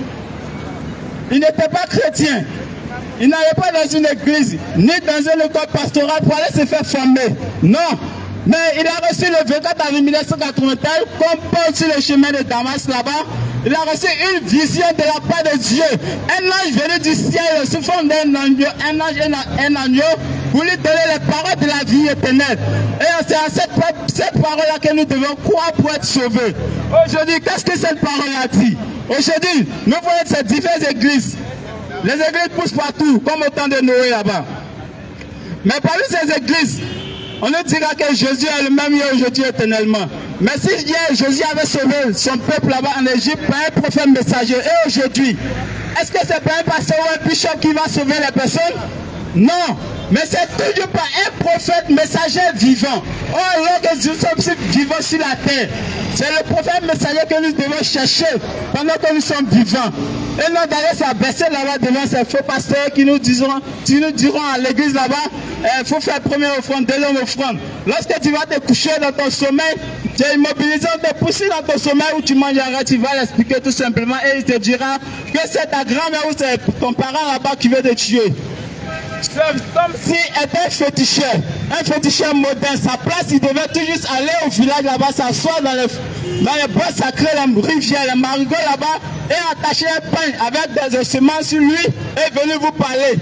Il n'était pas chrétien. Il n'allait pas dans une église, ni dans une école pastorale pour aller se faire former. Non. Mais il a reçu le vingt-quatre en mille neuf cent quatre-vingt-un, comme Paul sur le chemin de Damas là-bas. Il a reçu une vision de la part de Dieu. Un ange venu du ciel sous forme d'un agneau, un ange, un, un agneau, pour lui donner les paroles de la vie éternelle. Et c'est à cette, cette parole-là que nous devons croire pour être sauvés. Aujourd'hui, qu'est-ce que cette parole-là dit? Aujourd'hui, nous voyons ces diverses églises. Les églises poussent partout, comme au temps de Noé là-bas. Mais parmi ces églises, on nous dira que Jésus est le même hier, aujourd'hui, éternellement. Mais si hier, Jésus avait sauvé son peuple là-bas en Égypte par un prophète messager, et aujourd'hui, est-ce que c'est pas un pasteur ou un bishop qui va sauver les personnes? Non, mais c'est toujours pas un prophète messager vivant. Oh, alors que nous sommes vivants sur la terre, c'est le prophète messager que nous devons chercher pendant que nous sommes vivants. Et non d'aller s'abaisser là-bas devant ces faux pasteurs qui nous diront, qui nous diront à l'église là-bas, il eh, faut faire première offrande, deuxième offrande. Lorsque tu vas te coucher dans ton sommeil, tu es immobilisé, on te pousse dans ton sommeil où tu mangeras, tu vas l'expliquer tout simplement et il te dira que c'est ta grand-mère ou c'est ton parent là-bas qui veut te tuer. C'est comme si était un féticheur, un féticheur moderne. Sa place, il devait tout juste aller au village là-bas, s'asseoir dans les, dans les bois sacrés, les rivières, les marigots là-bas, et attacher un pain avec des ossements sur lui et venir vous parler.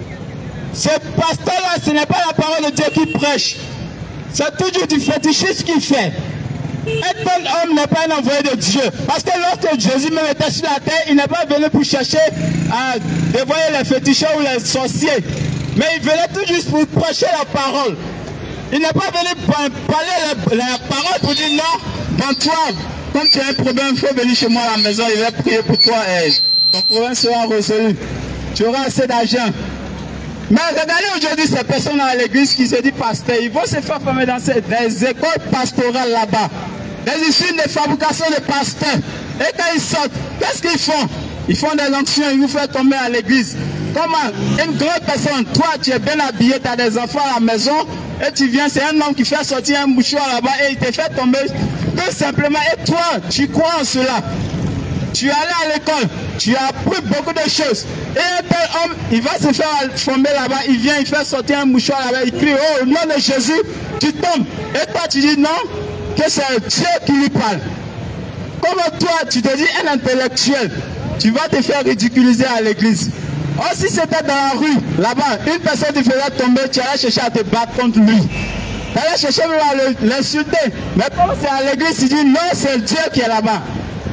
Ce pasteur-là, ce n'est pas la parole de Dieu qui prêche. C'est toujours du fétichisme qu'il fait. Un bon homme n'est pas un envoyé de Dieu. Parce que lorsque Jésus même était sur la terre, il n'est pas venu pour chercher à dévoyer les féticheurs ou les sorciers. Mais il venait tout juste pour prêcher la parole. Il n'est pas venu pour parler la, la parole pour dire non, dans toi, comme tu as un problème, il faut venir chez moi à la maison, il va prier pour toi et ton problème sera résolu. Tu auras assez d'argent. Mais regardez aujourd'hui ces personnes à l'église qui se disent pasteur, ils vont se faire former dans ces, des écoles pastorales là-bas, des usines de fabrication de pasteurs. Et quand ils sortent, qu'est-ce qu'ils font? Ils font des onctions, ils vous font tomber à l'église. Comment une grande personne, toi tu es bien habillé, tu as des enfants à la maison, et tu viens, c'est un homme qui fait sortir un mouchoir là-bas et il te fait tomber tout simplement. Et toi, tu crois en cela. Tu es allé à l'école, tu as appris beaucoup de choses. Et un tel homme, il va se faire former là-bas, il vient, il fait sortir un mouchoir là-bas, il crie, oh, au nom de Jésus, tu tombes. Et toi, tu dis non, que c'est Dieu qui lui parle. Comment toi, tu te dis un intellectuel, tu vas te faire ridiculiser à l'église. Oh, si c'était dans la rue, là-bas, une personne te faisait tomber, tu allais chercher à te battre contre lui. Tu allais chercher à l'insulter. Mais comme c'est à l'église, tu dis non, c'est Dieu qui est là-bas.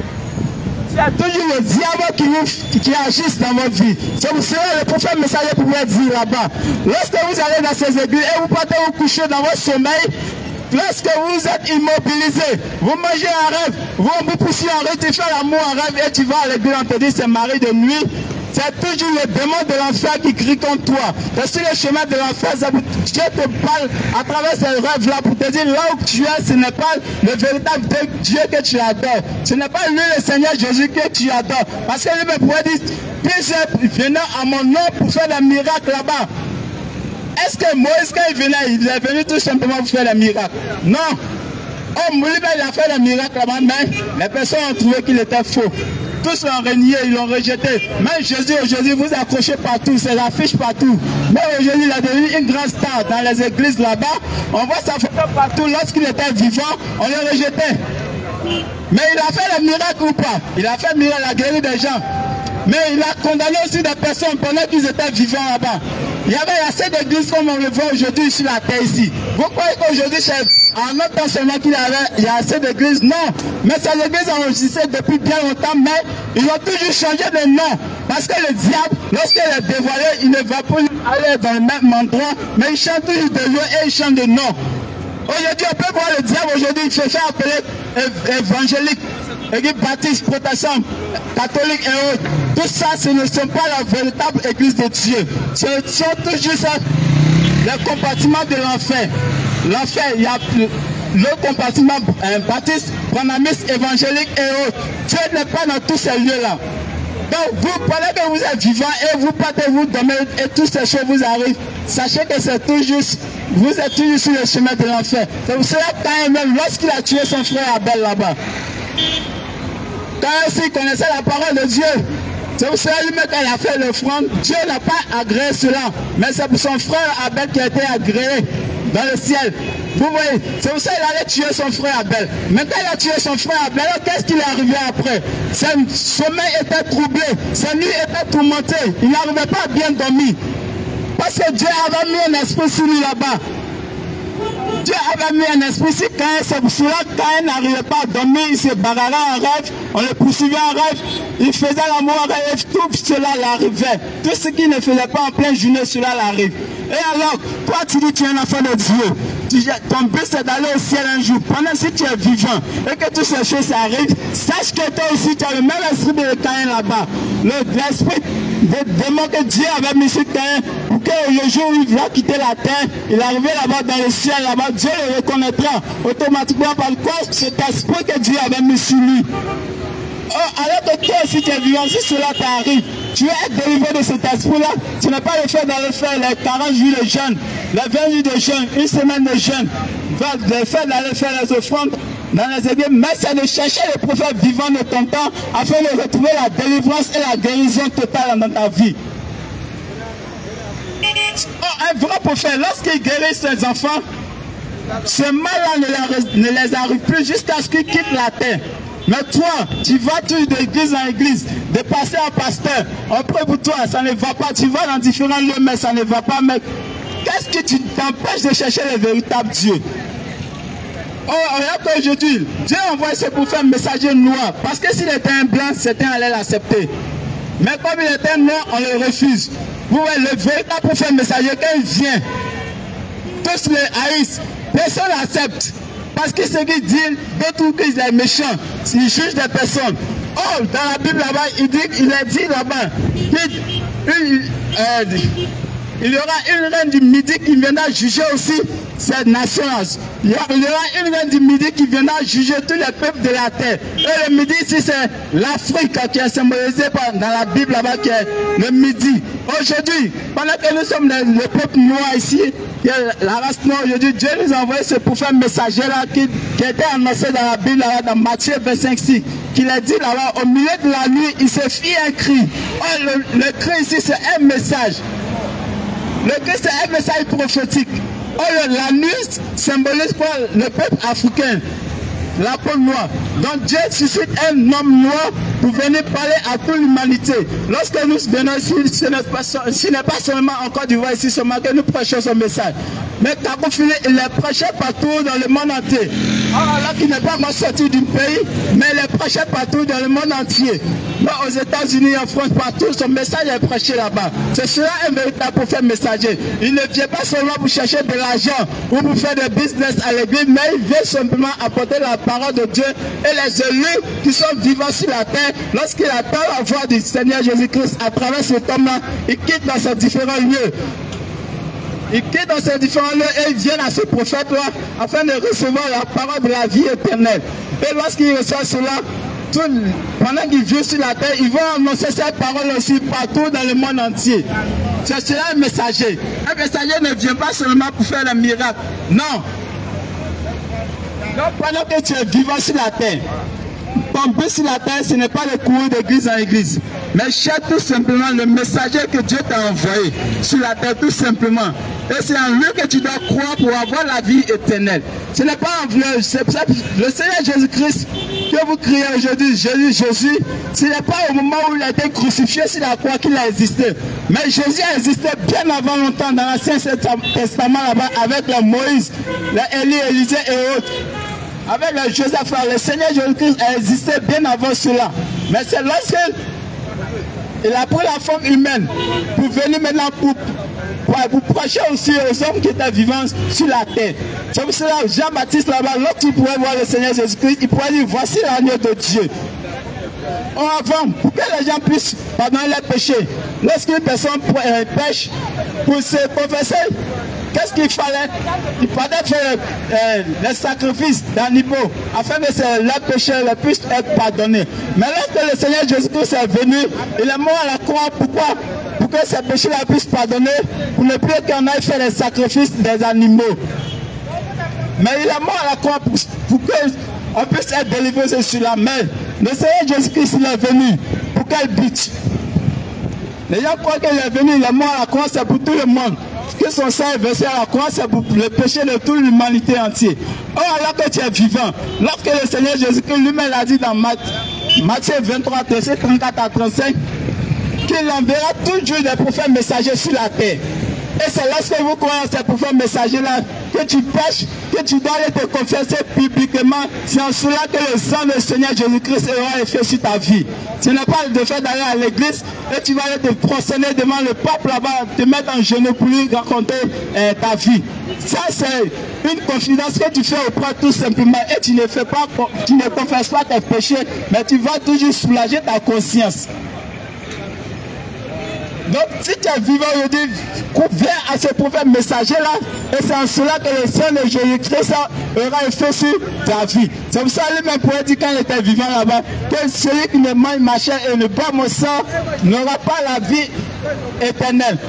C'est toujours le diable qui, vous, qui agit dans votre vie. C'est pour cela que le prophète messager pouvait dire là-bas. Lorsque vous allez dans ces églises et vous partez vous coucher dans votre sommeil, lorsque vous êtes immobilisé, vous mangez un rêve, vous vous poussez en rêve, tu fais l'amour en rêve et tu vas à l'église, on te dit c'est mari de nuit. C'est toujours le démon de l'enfer qui crie contre toi. C'est sur le chemin de l'enfer, Dieu te parle à travers ces rêves-là pour te dire là où tu es, ce n'est pas le véritable Dieu que tu adores. Ce n'est pas lui le Seigneur Jésus que tu adores. Parce que lui me pourrait dire, puis venant à mon nom pour faire des miracles là-bas. Est-ce que Moïse, quand il venait, il est venu tout simplement pour faire des miracles? Non. Oh, Moïse, il a fait des miracles là-bas, mais les personnes ont trouvé qu'il était faux. Tous l'ont renié, ils l'ont rejeté. Même Jésus aujourd'hui, vous accrochez partout, c'est l'affiche partout. Mais aujourd'hui, il a devenu une grande star dans les églises là-bas. On voit sa photo partout. Lorsqu'il était vivant, on le rejetait. Mais il a fait le miracle ou pas? Il a fait le miracle, il a guéri des gens. Mais il a condamné aussi des personnes pendant qu'ils étaient vivants là-bas. Il y avait assez d'églises comme on le voit aujourd'hui sur la terre ici. Vous croyez qu'aujourd'hui, c'est en notre temps seulement qu'il y avait, il y a assez d'églises? Non. Mais ces églises enregistrées depuis bien longtemps, mais ils ont toujours changé de nom. Parce que le diable, lorsqu'il est dévoilé, il ne va plus aller dans le même endroit, mais il change toujours de lieu et il change de nom. Aujourd'hui, on peut voir le diable, aujourd'hui, il se fait appeler évangélique, église baptiste, protestant, catholique et autres. Tout ça, ce ne sont pas la véritable église de Dieu. Ce sont toujours ça, les compartiments de l'enfer. L'enfer, il y a le compartiment euh, baptiste, branhamiste, évangélique et autres. Dieu n'est pas dans tous ces lieux-là. Donc, vous, pendant que vous êtes vivant et vous partez, vous dormez et toutes ces choses vous arrivent, sachez que c'est toujours, vous êtes toujours sur le chemin de l'enfer. C'est pour cela quand même, lorsqu'il a tué son frère Abel là-bas, quand il connaissait la parole de Dieu, c'est pour cela lui-même quand il a fait l'offrande, Dieu n'a pas agréé cela, mais c'est pour son frère Abel qui a été agréé. dans le ciel. Vous voyez, c'est pour ça qu'il allait tuer son frère Abel. Mais quand il a tué son frère Abel, qu'est-ce qui est arrivé après? Son sommeil était troublé, sa nuit était tourmentée, il n'arrivait pas à bien dormir. Parce que Dieu avait mis un esprit sur lui là-bas. Dieu avait mis un esprit sur Caïn, c'est pour cela que Caïn n'arrivait pas à dormir, il se bagarrait en rêve, on le poursuivait en rêve, il faisait l'amour en rêve, tout cela l'arrivait. Tout ce qu'il ne faisait pas en pleine journée, cela l'arrive. Et alors, toi tu dis tu es un enfant de Dieu, tu, ton but c'est d'aller au ciel un jour, pendant que tu es vivant et que toutes ces choses arrivent, sache que toi aussi tu as le même esprit de Caïn là-bas. L'esprit de démon que Dieu avait mis sur Caïn, pour que le jour où il va quitter la terre, il arrivait là-bas dans le ciel, là-bas, Dieu le reconnaîtra automatiquement par quoi cet esprit que Dieu avait mis sur lui. Oh, alors que toi aussi tu es vivant, si cela t'arrive, tu es délivré de cet esprit-là, tu n'as pas le fait dans le faire les quarante jours de jeûne, les vingt jours de jeûne, une semaine de jeûne, le fait d'aller faire les offrandes dans les églises, mais c'est de chercher les prophètes vivants de ton temps afin de retrouver la délivrance et la guérison totale dans ta vie. Oh, un vrai prophète, lorsqu'il guérit ses enfants, ce mal-là ne, ne les arrive plus jusqu'à ce qu'ils quittent la terre. Mais toi, tu vas toujours d'église en église, de pasteur en pasteur, on prie pour toi, ça ne va pas, tu vas dans différents lieux, mais ça ne va pas, mais qu'est-ce que tu t'empêches de chercher le véritable Dieu? Oh, regarde qu'aujourd'hui, Dieu envoie ce prophète messager noir, parce que s'il était un blanc, certains allaient l'accepter. Mais comme il était noir, on le refuse. Vous voyez, le véritable prophète messager, quand il vient, tous les haïssent, personne l'accepte. Parce que ce qu'il dit, d'autres qu'il est méchant, il juge des personnes. Oh, dans la Bible là-bas, il dit, il a dit là-bas, il, euh, il y aura une reine du Midi qui viendra juger aussi cette nation. Il y aura une reine du Midi qui viendra juger tous les peuples de la terre. Et le Midi ici, c'est l'Afrique qui est symbolisée dans la Bible là-bas, qui est le Midi. Aujourd'hui, pendant que nous sommes le, le peuple noir ici, la race noire, aujourd'hui, Dieu nous a envoyé ce prophète messager là qui, qui était annoncé dans la Bible là, dans Matthieu vingt-cinq six, qu'il a dit là-bas, au milieu de la nuit, il se fit un cri. Oh, le, le cri ici, c'est un message. Le cri, c'est un message prophétique. Oh, le, la nuit symbolise quoi? Le peuple africain, la peau noire. Donc Dieu suscite un homme noir pour venir parler à toute l'humanité. Lorsque nous venons ici, ce n'est pas, pas seulement en Côte d'Ivoire ici seulement que nous prêchons ce message. Mais Kabou Fili, il est prêché partout dans le monde entier. Alors qu'il n'est pas encore sorti du pays, mais il est prêché partout dans le monde entier. Mais aux États-Unis, en France, partout, son message est prêché là-bas. C'est cela un véritable prophète messager. Il ne vient pas seulement pour chercher de l'argent ou pour faire des business à l'église, mais il vient simplement apporter la parole de Dieu et les élus qui sont vivants sur la terre. Lorsqu'il attend la voix du Seigneur Jésus-Christ à travers cet homme-là, il quitte dans ces différents lieux. Il quitte dans ces différents lieux et il vient à ce prophète-là afin de recevoir la parole de la vie éternelle. Et lorsqu'il reçoit cela, tout, pendant qu'il vit sur la terre, il va annoncer cette parole aussi partout dans le monde entier. C'est cela un messager. Un messager ne vient pas seulement pour faire le miracle. Non. Donc pendant que tu es vivant sur la terre, ton but sur la terre, ce n'est pas de courir d'église en église, mais cherche tout simplement le messager que Dieu t'a envoyé sur la terre, tout simplement. Et c'est en lui que tu dois croire pour avoir la vie éternelle. Ce n'est pas en vrai, c'est pour ça que le Seigneur Jésus-Christ que vous criez aujourd'hui, Jésus, Jésus, ce n'est pas au moment où il a été crucifié sur la croix qu'il a existé. Mais Jésus a existé bien avant longtemps dans l'Ancien Testament là-bas avec les Moïse, les Élie, Élisée et autres. Avec le Joseph, le Seigneur Jésus-Christ a existé bien avant cela. Mais c'est lorsqu'il a pris la forme humaine pour venir maintenant pour, pour, pour prêcher aussi aux hommes qui étaient vivants sur la terre. C'est pour cela que Jean-Baptiste là-bas, lorsqu'il pourrait voir le Seigneur Jésus-Christ, il pourrait dire, voici l'agneau de Dieu. On avant, pour que les gens puissent pardonner leurs péchés. Lorsqu'une personne pêche pour se confesser, qu'est-ce qu'il fallait? Il fallait faire euh, les sacrifices d'animaux afin que leurs péchés puissent être pardonnés. Mais lorsque le Seigneur Jésus-Christ est venu, il est mort à la croix. Pourquoi? Pour que ces péchés-là puissent pardonner, pour ne plus qu'on aille faire les sacrifices des animaux. Mais il est mort à la croix pour, pour qu'on puisse être délivré sur la mer. Le Seigneur Jésus-Christ est venu. Pour quel but? Les gens croient qu'il est venu, il est mort à la croix, c'est pour tout le monde. que son sang est versé à la croix, c'est pour le péché de toute l'humanité entière. Or, alors que tu es vivant, lorsque le Seigneur Jésus-Christ lui-même l'a dit dans Matthieu vingt-trois, verset trente-quatre à trente-cinq, qu'il enverra toujours des prophètes messagers sur la terre. Et c'est lorsque vous croyez en ces prophètes messagers-là que tu pêches, que tu dois aller te confesser publiquement. C'est en cela que le sang du Seigneur Jésus-Christ aura effet sur ta vie. Ce n'est pas le fait d'aller à l'église et tu vas aller te prosterner devant le peuple là-bas, te mettre en genoux pour lui raconter euh, ta vie. Ça, c'est une confidence que tu fais auprès tout simplement et tu ne fais pas, tu ne confesses pas tes péchés, mais tu vas toujours soulager ta conscience. Donc, si tu es vivant aujourd'hui, viens à ce prophète messager-là, et c'est en cela que le sang de Jésus-Christ aura effet sur ta vie. C'est pour ça que lui-même pourrait dire quand il était vivant là-bas, que celui qui ne mange ma chair et ne boit mon sang n'aura pas la vie éternelle.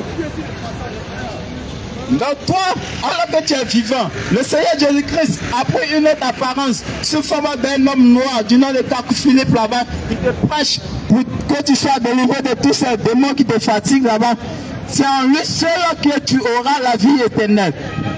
Donc toi, alors que tu es vivant, le Seigneur Jésus-Christ a pris une autre apparence sous forme d'un homme noir du nom de Kakou Philippe là-bas. Il te prêche pour que tu sois délivré de tous ces démons qui te fatiguent là-bas. C'est en lui seul que tu auras la vie éternelle.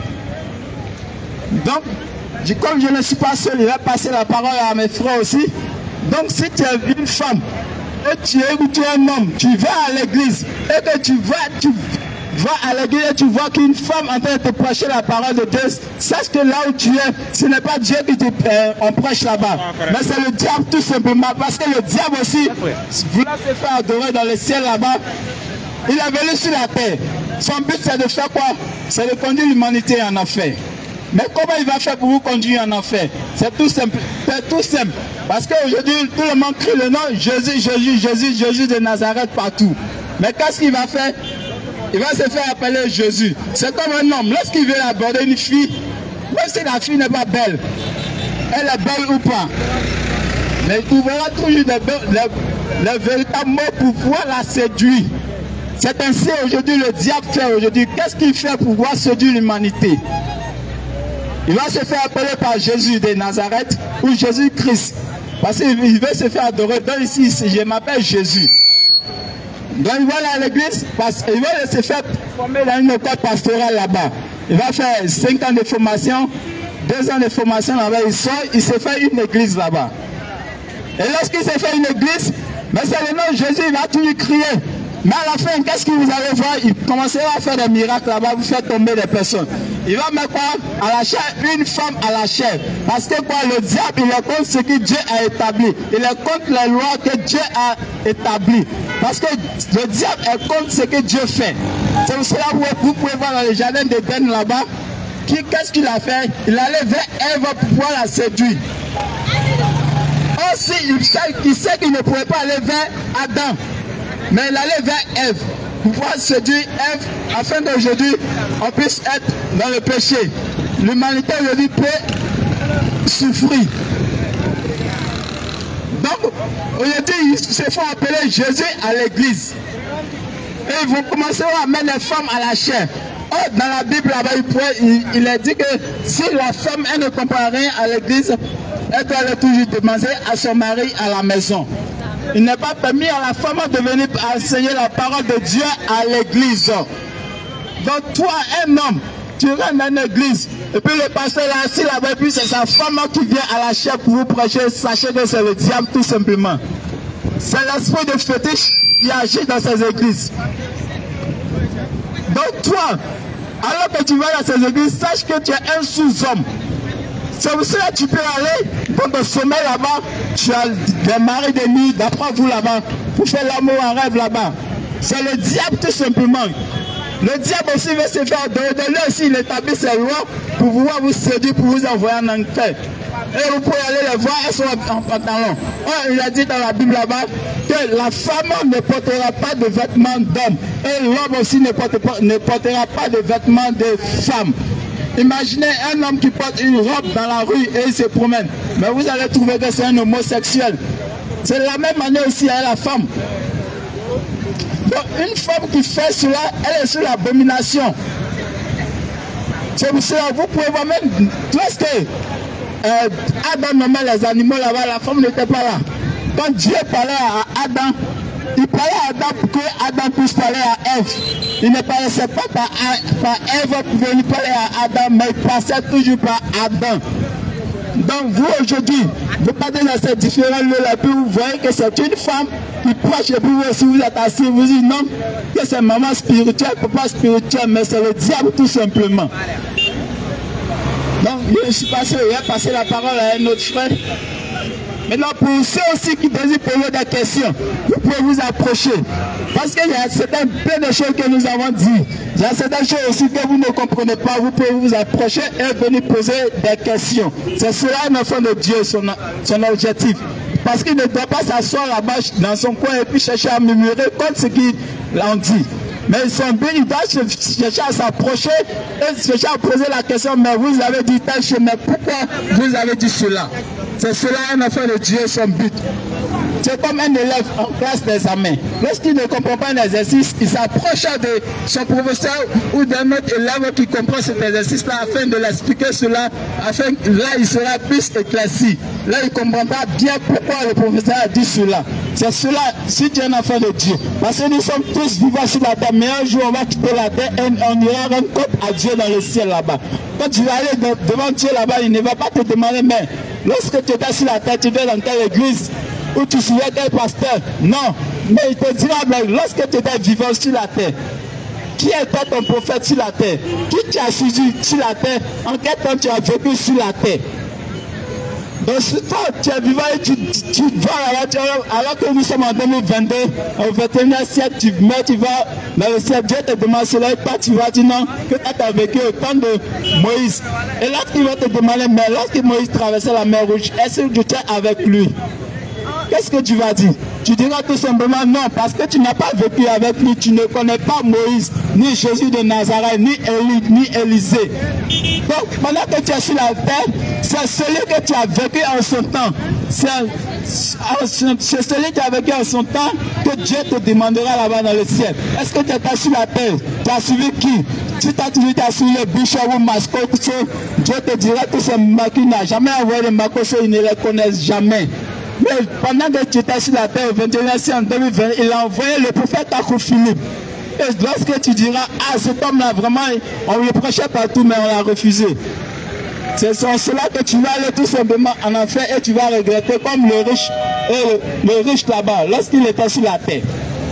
Donc, comme je ne suis pas seul, il va passer la parole à mes frères aussi. Donc si tu es une femme et tu es, tu es un homme, tu vas à l'église et que tu vas... Tu, va à l'église et tu vois qu'une femme en train de te prêcher la parole de Dieu, sache que là où tu es, ce n'est pas Dieu qui te euh, on prêche là-bas, mais c'est le diable tout simplement, parce que le diable aussi voulant se faire adorer dans le ciel là-bas, il est venu sur la terre. Son but c'est de faire quoi? C'est de conduire l'humanité en enfer. Mais comment il va faire pour vous conduire en enfer? C'est tout simple, c'est tout simple. Parce qu'aujourd'hui, tout le monde crie le nom Jésus, Jésus, Jésus, Jésus de Nazareth partout. Mais qu'est-ce qu'il va faire? Il va se faire appeler Jésus. C'est comme un homme. Lorsqu'il veut aborder une fille, même si la fille n'est pas belle, elle est belle ou pas, mais il trouvera toujours les, les, les véritables mots pour pouvoir la séduire. C'est ainsi aujourd'hui le diable fait aujourd'hui. Qu'est-ce qu'il fait pour pouvoir séduire l'humanité? Il va se faire appeler par Jésus de Nazareth ou Jésus-Christ. Parce qu'il veut se faire adorer. Donc ici, je m'appelle Jésus. Donc il va aller à l'église parce qu'il va se faire former dans une école pastorale là-bas. Il va faire cinq ans de formation, deux ans de formation là-bas, il sort, il se fait une église là-bas. Et lorsqu'il se fait une église, mais c'est le nom de Jésus, il va toujours crier. Mais à la fin, qu'est-ce que vous allez voir? Il commencera à faire des miracles là-bas, vous faire tomber des personnes. Il va mettre quoi? À la chair, une femme à la chair. Parce que quoi? Le diable, il est contre ce que Dieu a établi. Il est contre les lois que Dieu a établies. Parce que le diable est contre ce que Dieu fait. C'est pour cela que vous pouvez voir dans le jardin d'Éden là-bas, qu'est-ce qu'il a fait? Il allait vers Ève pour pouvoir la séduire. Aussi, il sait, il sait qu'il ne pouvait pas aller vers Adam. Mais il allait vers Ève pour pouvoir séduire Ève afin qu'aujourd'hui on puisse être dans le péché. L'humanité aujourd'hui peut souffrir. Donc aujourd'hui ils se font appeler Jésus à l'église. Et ils vont commencer à mettre les femmes à la chair. Oh, dans la Bible là-bas il, il, il est dit que si la femme elle ne comprend rien à l'église, elle doit aller toujours demander à son mari à la maison. Il n'est pas permis à la femme de venir enseigner la parole de Dieu à l'église. Donc toi, un homme, tu rentres dans une église, et puis le pasteur là, assis là-bas, et puis c'est sa femme qui vient à la chair pour vous prêcher, sachez que c'est le diable tout simplement. C'est l'esprit de fétiche qui agit dans ces églises. Donc toi, alors que tu vas dans ces églises, sache que tu es un sous-homme. C'est pour cela que tu peux aller dans ton sommeil là-bas, tu as des maris de nuit, d'après vous là-bas, pour faire l'amour en rêve là-bas. C'est le diable tout simplement. Le diable aussi veut se faire adorer. De là aussi, il établit ses lois pour pouvoir vous séduire, pour vous envoyer en enfer. Et vous pouvez aller les voir, elles sont en pantalon. Oh, il a dit dans la Bible là-bas que la femme ne portera pas de vêtements d'homme. Et l'homme aussi ne portera, ne portera pas de vêtements de femme. Imaginez un homme qui porte une robe dans la rue et il se promène. Mais vous allez trouver que c'est un homosexuel. C'est de la même manière aussi à la femme. Donc une femme qui fait cela, elle est sur l'abomination. C'est pour cela vous pouvez voir même lorsque euh, Adam nommait les animaux là-bas, la femme n'était pas là. Quand Dieu parlait à Adam, il parlait à Adam pour que Adam puisse parler à Ève. il ne passait pas par, par Ève pour venir parler à Adam, mais il passait toujours par Adam. Donc vous aujourd'hui, vous partez dans ces différents lieux-là, puis vous voyez que c'est une femme qui proche et puis vous aussi vous êtes assis, vous dites non, que c'est maman spirituelle, papa spirituel, mais c'est le diable tout simplement. Donc je suis passé, il a passé la parole à un autre frère. Maintenant, pour ceux aussi qui désirent poser des questions, vous pouvez vous approcher. Parce qu'il y a certaines plein de choses que nous avons dit. Il y a certaines choses aussi que vous ne comprenez pas. Vous pouvez vous approcher et venir poser des questions. C'est cela un enfant de Dieu, son, son objectif. Parce qu'il ne doit pas s'asseoir là-bas dans son coin et puis chercher à murmurer comme ce qu'il en dit. Mais son but, il doit chercher à s'approcher et chercher à poser la question, mais vous avez dit tel chose, mais pourquoi vous avez dit cela? C'est cela un enfant de Dieu, son but. C'est comme un élève en classe d'examen. Lorsqu'il ne comprend pas un exercice, il s'approche de son professeur ou d'un autre élève qui comprend cet exercice-là afin de l'expliquer cela, afin que là il sera plus éclairci. Là il comprendra bien pourquoi le professeur a dit cela. C'est cela, si tu es un enfant de Dieu. Parce que nous sommes tous vivants sur la terre, mais un jour on va quitter la terre et on ira rendre compte à Dieu dans le ciel là-bas. Quand tu vas aller devant Dieu là-bas, il ne va pas te demander, mais lorsque tu étais sur la terre, tu étais dans quelle église? Ou tu suivais quel pasteur? Non. Mais il te dira, lorsque tu étais vivant sur la terre, qui était ton prophète sur la terre? Qui tu as suivi sur la terre? En quel temps tu as vécu sur la terre? Donc ce temps, tu es vivant et tu, tu, tu vas alors, alors que nous sommes en deux mille vingt-deux, au vingt et unième siècle, tu mets, tu vas dans le ciel, Dieu te demande cela et toi tu vas dire non, que tu as vécu au temps de Moïse. Et lorsqu'il va te demander, mais lorsque Moïse traversait la mer Rouge, est-ce que tu étais avec lui? Qu'est-ce que tu vas dire? Tu diras tout simplement non, parce que tu n'as pas vécu avec lui, tu ne connais pas Moïse, ni Jésus de Nazareth, ni Élie, ni Élisée. Donc, pendant que tu es sur la terre, c'est celui que tu as vécu en son temps. C'est celui qui a vécu en son temps que Dieu te demandera là-bas dans le ciel. Est-ce que tu étais sur la terre? Tu as suivi qui? Si tu as toujours suivi le bishop ou Mascoso, Dieu te dira tout simplement qu'il n'a jamais envoyé le Mascoso, il ne les connaît jamais. Mais pendant que tu étais sur la terre au vingt et unième siècle, en deux mille vingt, il a envoyé le prophète Takou Philippe. Et lorsque tu diras, ah cet homme-là vraiment, on le prêchait partout, mais on l'a refusé. C'est sans cela que tu vas aller tout simplement en enfer et tu vas regretter comme le riche, et le, le riche là-bas, lorsqu'il était sur la terre.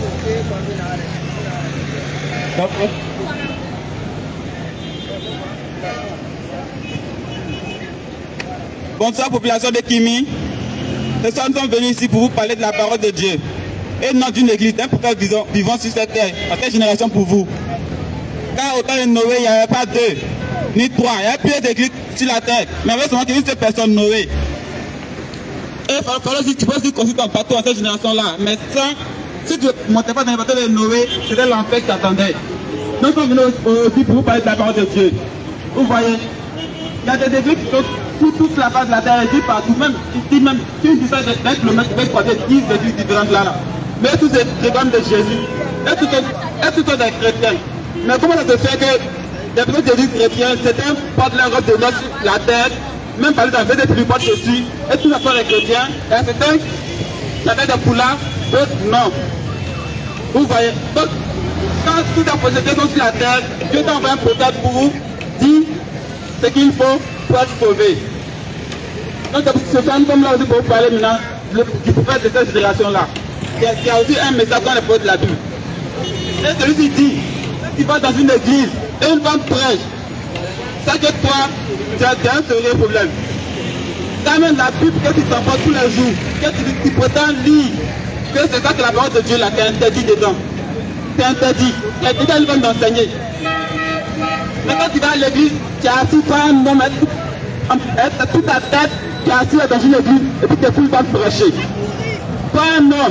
Bonsoir population de Kimi. Nous sommes venus ici pour vous parler de la parole de Dieu. Et non d'une église, d'un prophète vivant sur cette terre, à cette génération pour vous. Car au temps de Noé, il n'y avait pas deux, ni trois, il y avait plusieurs églises sur la terre. Mais il y avait seulement qu'une seule personne, Noé. Et il fallait aussi, tu peux aussi construire ton bateau à cette génération-là. Mais sans, si tu ne montais pas dans le bateau de Noé, c'était l'enfer qui t'attendait. Nous sommes venus aussi pour vous parler de la parole de Dieu. Vous voyez, il y a des églises qui sont sur toute la base de la terre, et partout, même ici, même si une distance d'un kilomètre, tu peux croiser dix églises différentes là, là. Mais tous ces programmes de Jésus, et tout sont des chrétiens. Mais comment ça se fait que des personnes d'église chrétiennes, certains portent leur robe de noces sur la terre, même par exemple, des tribus portent dessus, et tout ça sont les chrétiens, et à certains, la tête de poulards, d'autres non. Vous voyez, donc, quand toutes les possédés sont sur la terre, Dieu t'a envoyé un prophète pour vous dire ce qu'il faut pour être sauvé. Donc ce soir nous sommes là aussi pour vous parler maintenant du prophète de cette génération-là, qui a aussi un message dans les poètes de la Bible. Et celui-ci dit, il va dans une église et une femme prêche, ça que toi, tu as un sérieux problème. Quand même la Bible que tu t'envoies tous les jours, que tu, tu prétends lire, que c'est ça que la parole de Dieu là, t'es interdit dedans. T'es interdit. Il y a des gens qui vont t'enseigner. Mais quand tu vas à l'église, tu as assis toi un homme, toute ta tête, tu es assis dans une église et puis tu es plus va prêcher. Toi un homme,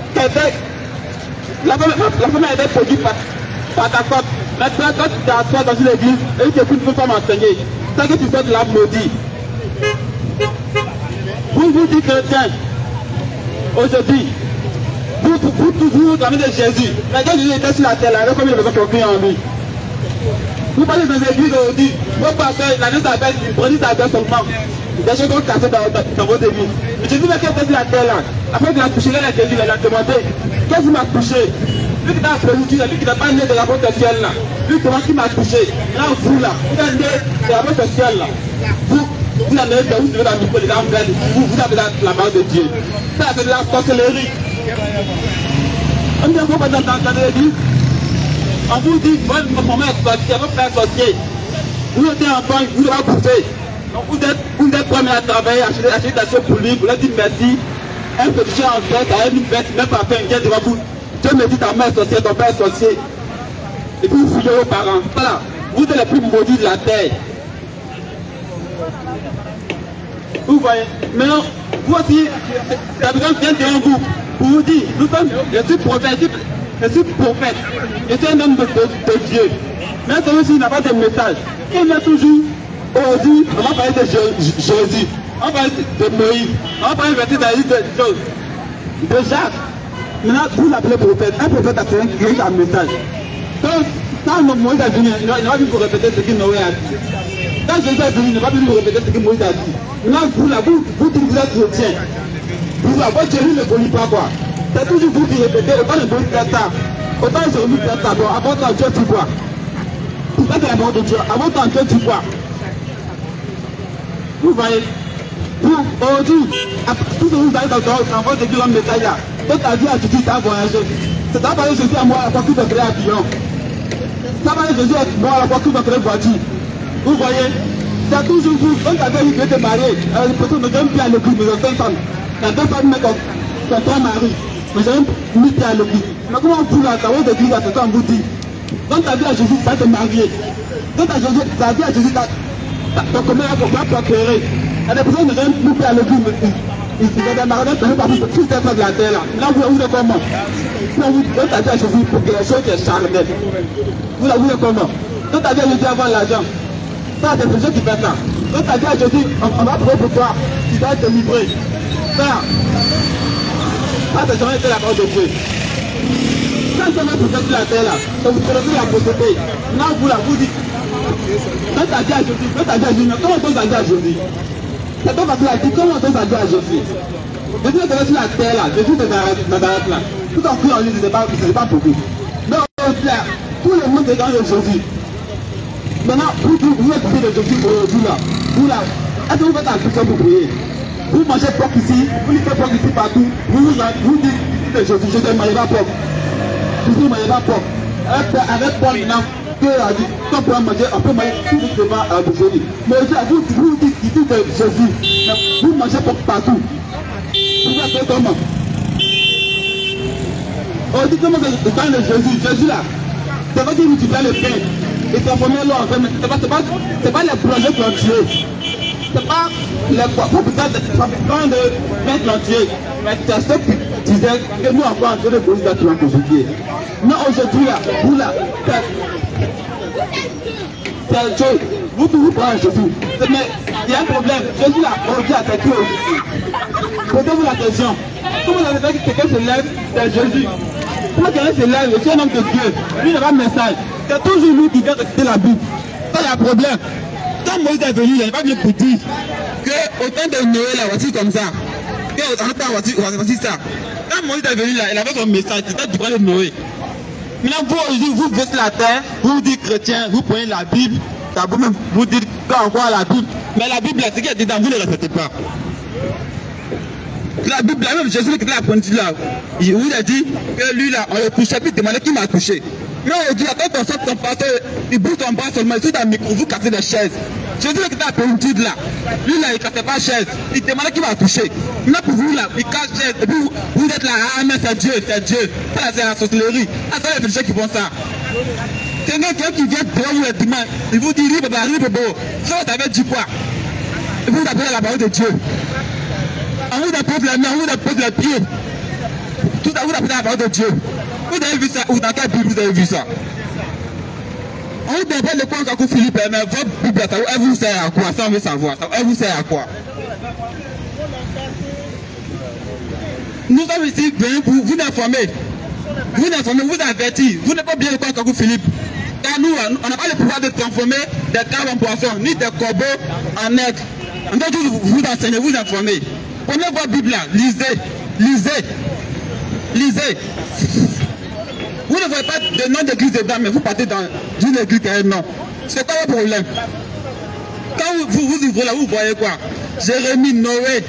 la femme a été produite par, par ta faute. Maintenant quand tu t'assois dans une église et tu es plus une femme enseignée, c'est que tu fais de la maudit. Vous vous dites chrétien, aujourd'hui, vous, vous, vous, vous, vous avez de Jésus. Mais quand Jésus était sur la terre, là, il y avait combien de personnes qui ont cru en lui? Vous parlez dans les églises aujourd'hui, vos pasteurs, l'année s'appelle, ils produisent la terre seulement. Des choses sont cassées dans, dans, dans vos églises. Mais Jésus, mais qu'est-ce que c'est la terre là? Après, il a touché, il a dit, il a demandé, qu'est-ce qui m'a touché? Lui qui t'a prévu, lui qui n'a pas né de la porte ciel là. Lui qui m'a touché. Là, vous là, vous êtes né de la porte ciel là. Vous, vous avez vous avez la micro, les gars, vous, vous avez la, la main de Dieu. Ça, c'est de la sorcellerie. On dit encore dans la vie. On vous dit, votre maman est sorcière, votre père est sorcier. Vous êtes enfant, vous devez bouffer. Donc vous êtes, vous êtes prêts à travailler, à acheter, acheter des choses pour lui, vous leur dites merci. Un petit chien en tête, à une veste, même pas fait un guet devant vous. Dieu me dit ta mère est sorcière, ton père est sorcier. Et puis vous fuyez vos parents. Voilà, vous êtes les plus maudits de la terre. Vous voyez. Maintenant, vous aussi, la personne vient devant vous pour vous dire, nous sommes, je suis prophète, je suis prophète, je suis un homme de, de, de Dieu. Mais celui-ci n'a pas de message. Il vient toujours, aujourd'hui, on va parler de Jésus, on va parler de Moïse, on va parler de de choses, de Jacques. Maintenant, vous l'appelez prophète. Un prophète a fait un message. Quand, quand Moïse est venu, il n'a pas pu vous répéter ce que Noé a dit. Quand Jésus est venu, il n'a pas pu vous répéter ce que Moïse a dit. Maintenant, vous, là, vous, vous dites que vous êtes chrétien. Vous, là, votre Jésus ne pollue pas quoi. C'est toujours vous qui répétez, autant de Moïse fait ça. Autant de Jésus fait ça. Bon, avant ton Dieu, tu vois. C'est ça que la parole de Dieu. Avant ton Dieu, tu vois. Vous voyez. Vous, aujourd'hui, tout ce que vous avez dans votre église, l'homme message là, toute ta vie à Jésus, tu as voyagé. C'est ça parler Jésus à moi à la fois que tu veux créer avion. Ça parler Jésus à moi à la fois que tu veux créer voiture. Vous voyez, c'est toujours vous, quand tu avais eu que tu es marié, les personnes ne viennent plus à l'église, mais ils ont cinq femmes. La deux femmes mettent ton trois maris, mais j'ai mis pied à l'église. Mais comment vous là, dans votre église, c'est ça on vous dit. Quand ta vie à Jésus, tu vas te marier. Quand ta vie à Jésus, ton commun va procréer. Il y a des personnes qui ne viennent plus à l'église, mais ils sont des mariés, ils ne pas tous les de la terre là. Là, vous êtes comment? Quand ta vie à Jésus, pour que les choses soient charnelles. Vous la voulez comment? Quand ta vie à Jésus, avoir l'argent. Ça, c'est les gens qui font ça. Quand ta vie à Jésus, on va trouver pour toi. Tu dois te livrer. Ça, ça, c'est jamais été la parole de Dieu. Quand tu es pour faire la terre là, vous connaissez la procédure. Là, vous là, vous dites. Quand tu as dit à Jésus, quand tu as dit à Jésus, comment on t'a dit à Jésus? C'est toi qui as dit, comment on t'a dit à Jésus? Jésus est sur la terre là, Jésus est dans Nazareth là. Tout en criant en lui, ce n'est pas pour vous. Mais là, tout le monde est dans le Jésus. Maintenant, vous, vous, vous êtes de Jésus aujourd'hui là. Vous là, est-ce que vous faites un puissant pour prier? Vous mangez porc ici, vous lisez porc ici partout. Vous vous, vous dites de Jésus, je ne mange pas porc. Jésus ne mange pas porc. Avec Paul maintenant, Dieu a dit, quand on peut manger, on peut manger tout ce devant à Jésus. Mais vous, vous dites ici de Jésus, mais vous mangez porc partout. Vous faites comment? On dit comment c'est dans le Jésus, Jésus là, c'est pas qu'il multiplie le pain et transformer l'eau en pain, c'est pas, c'est pas, c'est pas les projets plantiers, c'est pas les propriétaires de fabricants de pain plantier, mais c'est ceux qui disaient que nous encore en train de poser des trucs aujourd'hui. Mais aujourd'hui là, vous là, c'est une chose, vous vous prenez Jésus, mais il y a un problème, Jésus là, aujourd'hui a fait tout. Posez-vous la question, comment vous avez fait que quelqu'un se lève, c'est Jésus. Comment quelqu'un se lève, c'est un homme de Dieu, lui n'a pas de message. C'est toujours lui qui vient réciter la Bible. Ça, il y a un problème. Quand Moïse est venu, il n'est pas venu pour dire que autant de Noé, là, voici comme ça. Que en temps, voici, voici ça. Quand Moïse est venu, là, il avait son message, c'était du vrai de Noé. Maintenant, vous, aujourd'hui, vous vivez sur la terre, vous dites chrétien, vous prenez la Bible, vous-même, vous dites quand on croit à la Bible. Mais la Bible, là, ce qui est dedans, vous ne le respectez pas. La Bible, là, même Jésus qui l'a appris là, il vous a dit que lui, là, on le touchait, puis il demandait qui m'a touché. Mais aujourd'hui, quand on sort ton pasteur, il bouge ton bras seulement, il tout dans le micro, vous cassez des chaises. Jésus qui t'a appris là, lui, là, il ne cassait pas chaise, il demandait qui m'a touché. Maintenant, pour vous, là, il casse chaise, et puis vous, vous êtes là, ah, mais c'est Dieu, c'est Dieu. Ça, c'est la sorcellerie. Ah, ça, c'est les gens qui font ça. Quelqu'un qui vient devant vous le dimanche, il vous dit, ribe, ribe, ribe, ça, vous avez dit quoi? Et vous appelez la parole de Dieu. On vous appelle la main, on vous appelle les pieds. Tout ça, vous appelez la parole de Dieu. Vous avez vu ça, ou dans quelle Bible vous avez vu ça? On vous demande le point quand Philippe, mais votre Bible, ça, elle vous sert à quoi? Ça, on veut savoir. Ça, elle vous sert à quoi? Nous sommes ici venus pour vous informer. Vous informer, vous avertir. Vous n'êtes pas bien le point quand Philippe. Car nous, on n'a pas le pouvoir de transformer des caves en poissons, ni des corbeaux en aigles. On doit juste vous enseigner, vous informer. Prenez votre Bible là, lisez, lisez, lisez. Vous ne voyez pas de nom d'église dedans, mais vous partez dans une église qui a un nom. C'est quoi le problème? Quand vous, vous, vous ouvrez là, vous voyez quoi? Jérémie, Noé,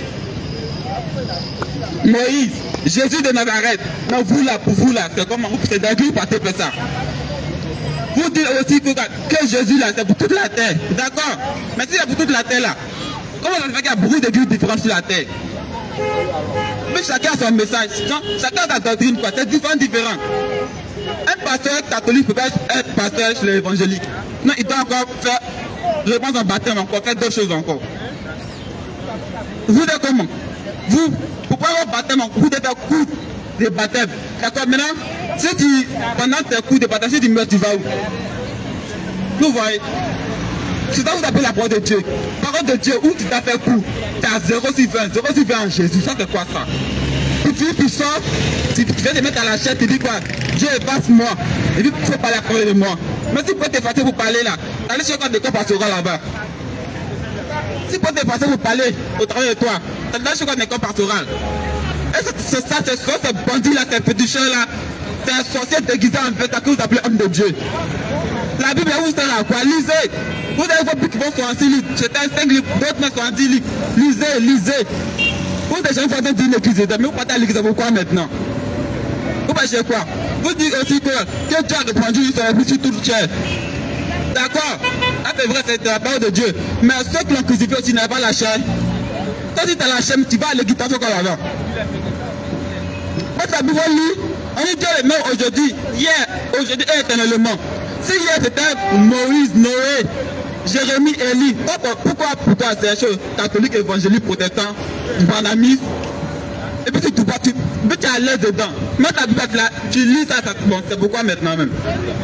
Moïse, Jésus de Nazareth. Non, vous là, pour vous là, c'est comment? C'est d'église, vous partez pour ça. Vous dites aussi que, que Jésus là, c'est pour toute la terre. D'accord? Mais si c'est pour toute la terre là, comment ça se fait qu'il y a beaucoup d'églises différentes sur la terre? Mais chacun a son message, chacun a sa doctrine, quoi. C'est différent, différent. Un pasteur catholique peut pas être pasteur chez l'évangélique. Non, il doit encore faire, je pense, en baptême, encore faire d'autres choses encore. Vous êtes comment? Vous, pourquoi votre baptême, vous devez faire coup de baptême? D'accord, maintenant, si tu, pendant tes coups de baptême, si tu meurs, tu vas où? Vous voyez? C'est ça que vous appelez la parole de Dieu. Parole de Dieu, où tu t'as fait coup, tu as zéro sur vingt, zéro sur vingt en Jésus. Ça, c'est quoi ça? Et puis, tu sors, tu viens te mettre à la chaise, tu dis quoi? Dieu efface-moi. Et puis, il faut parler à parler de moi. Mais si tu peux t'effacer pour parler là, allez sur le de corps pastoral là-bas. Si tu peux t'effacer pour parler au travail de toi, allez sur le de corps pastoral. Et c'est ça, c'est ça, c'est bandit là, c'est féticheur là. C'est un sorcier déguisé en fait, que vous appelez homme de Dieu. La Bible, vous êtes là, quoi? Lisez. Vous avez vos qui vont sur un livres. C'était un cinq livres, d'autres mettent sur un dix livres. Lisez, lisez. Vous déjà une fois de dire l'église, mais vous partez à l'église, pourquoi maintenant? Vous pensez quoi? Vous dites aussi que, que Dieu a répandu sur la vie sur toute chair. D'accord? Ah, c'est vrai, c'est la parole de Dieu. Mais ceux qui l'ont crucifié aussi n'avaient pas la chair. Quand tu as la chair, tu vas à l'église, tu as encore là-bas. Quand la Bible lit, on dit Dieu le même aujourd'hui, hier, aujourd'hui et éternellement. Si hier c'était Moïse, Noé, Jérémie, Élie, pourquoi pour toi c'est chose catholique, évangélique, protestant, banamisme, et puis tu vas, tu, tu es à l'aise dedans. Mais ta Bible, tu lis ça, ça bon, c'est pourquoi maintenant même.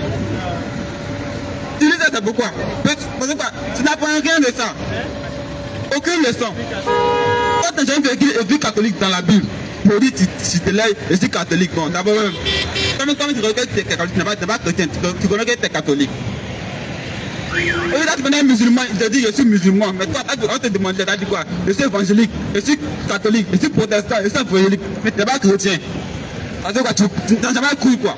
Tu lis ça, c'est pourquoi. Parce que quoi, tu n'apprends rien de ça. Aucune leçon. Quand tu as une église catholique dans la Bible, Maudit, si tu es là, je suis catholique. Bon, d'abord, comme tu regardes tes catholiques, tu n'es pas chrétien, tu connais que tu es catholique. Et là, tu connais un musulman, il te dit je suis musulman. Mais toi, on te demande, tu as dit quoi? Je suis évangélique, je suis catholique, je suis protestant, je suis évangélique. Mais tu n'es pas chrétien. Parce que tu n'as jamais cru quoi.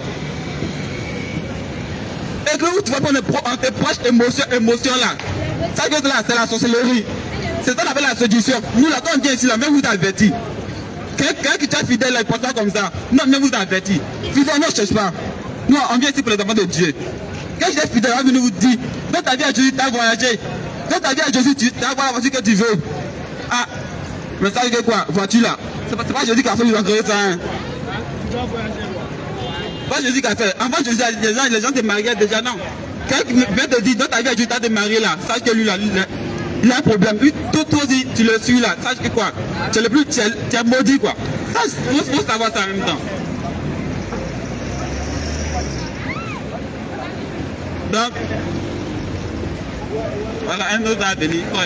Et que où tu vas prendre tes proches émotions, émotions là. Ça, c'est la sorcellerie. C'est ça qu'on appelle la séduction. Nous, là, quand on vient ici, là, même vous avertis. Quelqu'un qui t'a fidèle, il pense pas comme ça. Non, mais vous avertis. Fidèle, non, je cherche pas. Nous, on vient ici pour les enfants de Dieu. Quand je suis fidèle, on va venir vous dire, dans ta vie à Jésus, tu as voyagé. Dans ta vie à Jésus, tu as la voiture que tu veux. Ah, mais ça veut dire quoi? Voiture là. C'est pas, pas Jésus qui a fait, ils ont créé ça. Hein. Pas Jésus qui a fait. Avant Jésus, les gens, les gens se mariaient déjà, non. Quelqu'un vient te dire, dans ta vie à Jésus, tu as te marier là. Sache que lui, là, il a un problème. Toi, toi aussi, tu le suis là. Sache que quoi? Tu es le plus, tu es, tu es maudit quoi. Ça, il faut savoir ça en même temps. Donc, voilà un autre à venir. Ouais.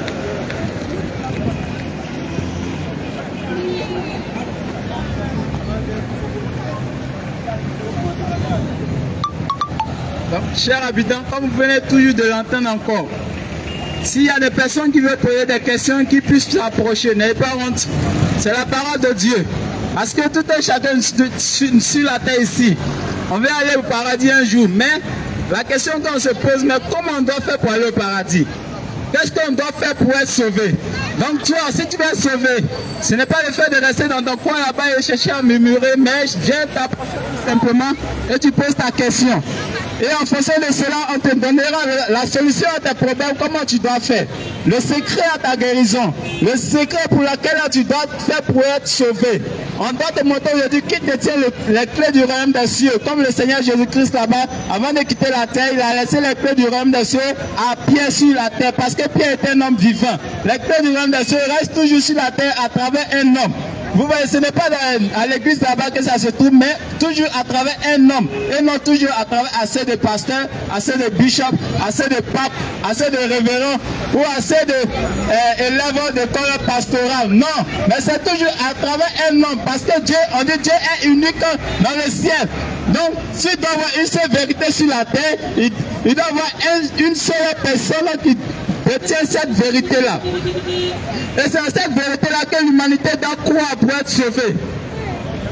Donc, chers habitants, comme vous venez toujours de l'entendre encore, s'il y a des personnes qui veulent poser des questions, qui puissent s'approcher, n'ayez pas honte. C'est la parole de Dieu. Parce que tout un chacun sur la terre ici, on va aller au paradis un jour. Mais la question qu'on se pose, mais comment on doit faire pour aller au paradis? Qu'est-ce qu'on doit faire pour être sauvé? Donc toi, si tu veux être sauvé, ce n'est pas le fait de rester dans ton coin là-bas et chercher à murmurer, mais viens t'approcher tout simplement et tu poses ta question. Et en fonction de cela, on te donnera la solution à tes problèmes, comment tu dois faire. Le secret à ta guérison, le secret pour lequel tu dois faire pour être sauvé. On doit te montrer aujourd'hui qui détient le, les clés du royaume des cieux. Comme le Seigneur Jésus-Christ là-bas, avant de quitter la terre, il a laissé les clés du royaume des cieux à Pierre sur la terre. Parce que Pierre était un homme vivant. Les clés du royaume des cieux restent toujours sur la terre à travers un homme. Vous voyez, ce n'est pas dans, à l'église là-bas que ça se trouve, mais toujours à travers un homme. Et non toujours à travers assez de pasteurs, assez de bishops, assez de papes, assez de révérends ou assez de euh, élèves de corps pastoral. Non, mais c'est toujours à travers un homme. Parce que Dieu, on dit Dieu est unique dans le ciel. Donc, s'il doit avoir une seule vérité sur la terre, il, il doit avoir un, une seule personne qui détient cette vérité-là. Et c'est à cette vérité-là que l'humanité doit croire pour être sauvée.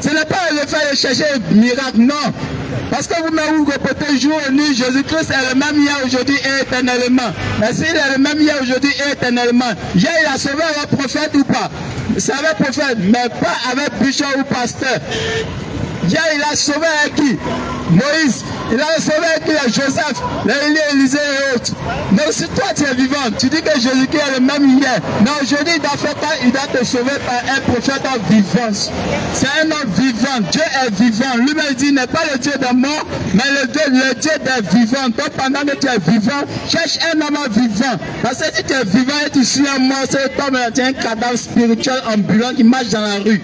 Ce n'est pas le fait de chercher un miracle, non. Parce que vous-même vous répétez jour et nuit, Jésus-Christ est le même hier, aujourd'hui et éternellement. Mais s'il est le même hier, aujourd'hui et éternellement, hier il a sauvé un prophète ou pas? C'est avec prophète, mais pas avec bishop ou pasteur. Hier il a sauvé avec qui? Moïse. Il a sauvé avec qui? Joseph, Élie, Élisée et autres. Donc si toi tu es vivant, tu dis que Jésus-Christ est le même hier. Mais aujourd'hui il doit faire quoi? Il doit te sauver par un prophète vivant. C'est un homme vivant. Dieu est vivant. Lui-même dit, il n'est pas le Dieu des morts, mais le Dieu, le Dieu des vivants. Donc pendant que tu es vivant, cherche un homme vivant. Parce que si tu es vivant et tu suis un mort, c'est comme un cadavre spirituel ambulant qui marche dans la rue.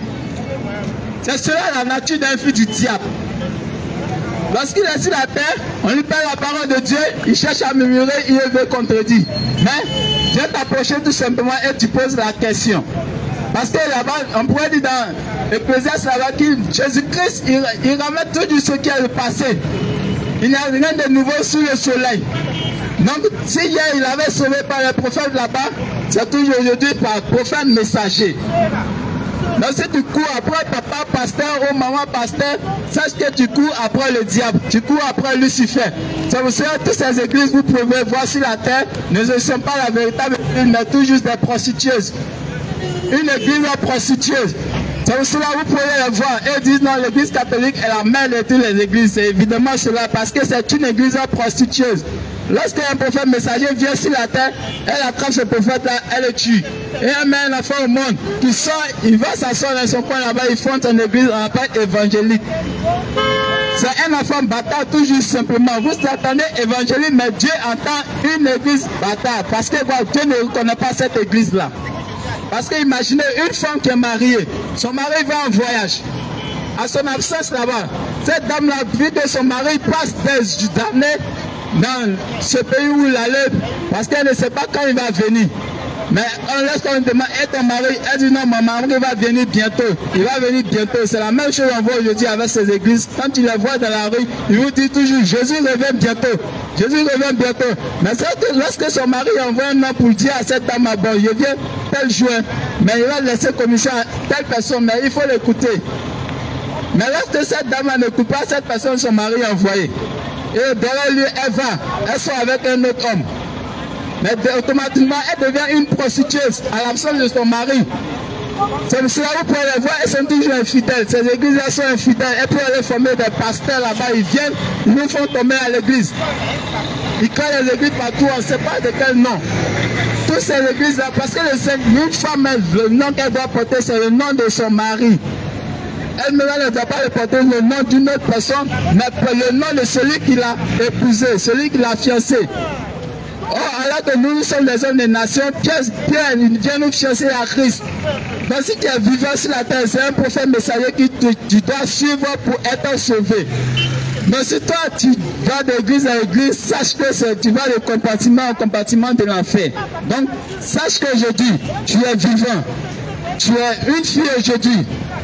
C'est cela la nature d'un fils du diable. Lorsqu'il est sur la terre, on lui parle la parole de Dieu, il cherche à murmurer, il veut contredire. Mais Dieu t'approche tout simplement et tu poses la question. Parce que là-bas, on pourrait dire dans Ecclésiaste là-bas que Jésus-Christ, il, il ramène tout ce qui est le passé. Il n'y a rien de nouveau sous le soleil. Donc, si hier il avait sauvé par les prophètes là-bas, c'est toujours aujourd'hui par le prophète messager. Donc si tu cours après papa pasteur ou maman pasteur, sache que tu cours après le diable, tu cours après Lucifer. C'est pour cela que toutes ces églises, vous pouvez voir sur la terre, ne sont pas la véritable église, mais tout juste des prostituées. Une église prostitueuse. C'est pour cela que vous pouvez le voir. Et ils disent non, l'église catholique est la mère de toutes les églises. C'est évidemment cela parce que c'est une église prostitueuse. Lorsqu'un prophète messager vient sur la terre, elle attrape ce prophète-là, elle le tue. Et elle met un enfant au monde qui sort, il va s'asseoir dans son coin là-bas, il fonde son église, on appelle évangélique. C'est un enfant bâtard, tout juste simplement. Vous attendez évangélique, mais Dieu entend une église bâtard. Parce que voilà, Dieu ne reconnaît pas cette église-là. Parce que imaginez une femme qui est mariée, son mari va en voyage. À son absence là-bas, cette dame-là, vu que son mari passe des années dans ce pays où il allait, parce qu'elle ne sait pas quand il va venir. Mais on laisse qu'on demande, et ton mari, elle dit non, mon mari va venir bientôt. Il va venir bientôt. C'est la même chose qu'on voit aujourd'hui avec ces églises. Quand tu les vois dans la rue, ils vous disent toujours, Jésus revient bientôt. Jésus revient bientôt. Mais c'est lorsque son mari envoie un homme pour dire à cette dame, bon, je viens tel jour, mais il va laisser commission à telle personne, mais il faut l'écouter. Mais lorsque cette dame n'écoute pas cette personne, son mari est envoyé. Et derrière lui, elle va, elle sort avec un autre homme. Mais automatiquement, elle devient une prostituée à l'absence de son mari. C'est cela que vous pouvez les voir, elles sont toujours infidèles. Ces églises, elles sont infidèles. Elles peuvent aller former des pasteurs là-bas, ils viennent, ils nous font tomber à l'église. Ils créent les églises partout, on ne sait pas de quel nom. Toutes ces églises-là, parce que une femme, le nom qu'elle doit porter, c'est le nom de son mari. Elle ne doit pas porter le nom d'une autre personne, mais le nom de celui qui l'a épousé, celui qui l'a fiancé. Or, alors que nous, nous sommes les hommes des nations, Pierre, Pierre vient nous fiancer à Christ. Donc si tu es vivant sur la terre, c'est un prophète messager que tu, tu dois suivre pour être sauvé. Mais si toi, tu vas d'église à église, sache que tu vas de compartiment en compartiment de l'enfer. Donc, sache que je dis, tu es vivant. Tu es une fille aujourd'hui.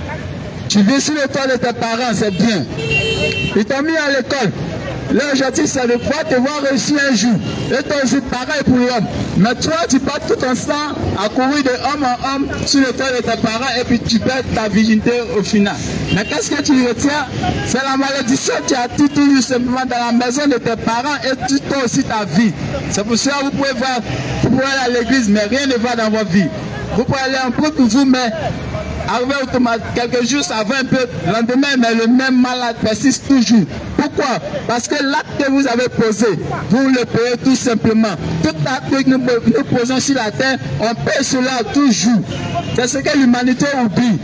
Tu vis sur le toit de tes parents, c'est bien. Ils t'ont mis à l'école. L'objectif, c'est de pouvoir te voir réussir un jour. Et toi aussi, pareil pour l'homme. Mais toi, tu passes tout ton sang à courir de homme en homme sur le toit de tes parents et puis tu perds ta virginité au final. Mais qu'est-ce que tu retiens? C'est la malédiction que tu as tout, tout simplement dans la maison de tes parents et tu toi aussi ta vie. C'est pour cela que vous pouvez voir, vous pouvez aller à l'église, mais rien ne va dans votre vie. Vous pouvez aller en cours pour vous, mais arrivé automatiquement, quelques jours, ça va un peu. Le lendemain, mais le même malade persiste toujours. Pourquoi? Parce que l'acte que vous avez posé, vous le payez tout simplement. Tout acte que nous, nous posons sur la terre, on paye cela toujours. C'est ce que l'humanité oublie.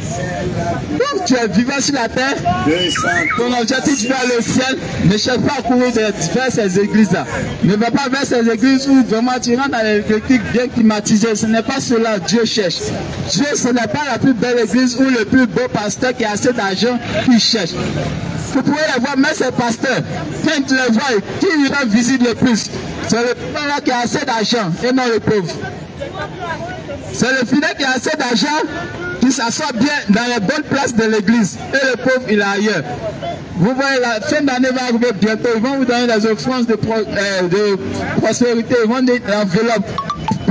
Donc tu es vivant sur la terre, ton objectif tu vas aller au ciel, ne cherche pas à courir vers ces églises-là. Ne va pas vers ces églises où vraiment tu rentres dans les églises bien climatisées. Ce n'est pas cela que Dieu cherche. Dieu, ce n'est pas la plus belle église ou le plus beau pasteur qui a assez d'argent qu'il cherche. Vous pouvez les voir, mais ces pasteurs, quand tu les vois, qui lui rend visite le plus? C'est le pauvre là qui a assez d'argent et non le pauvre. C'est le fidèle qui a assez d'argent qui s'assoit bien dans les bonnes places de l'église et le pauvre il est ailleurs. Vous voyez, la fin d'année va arriver bientôt, ils vont vous donner des offrandes de, pro, euh, de prospérité, ils vont donner l'enveloppe.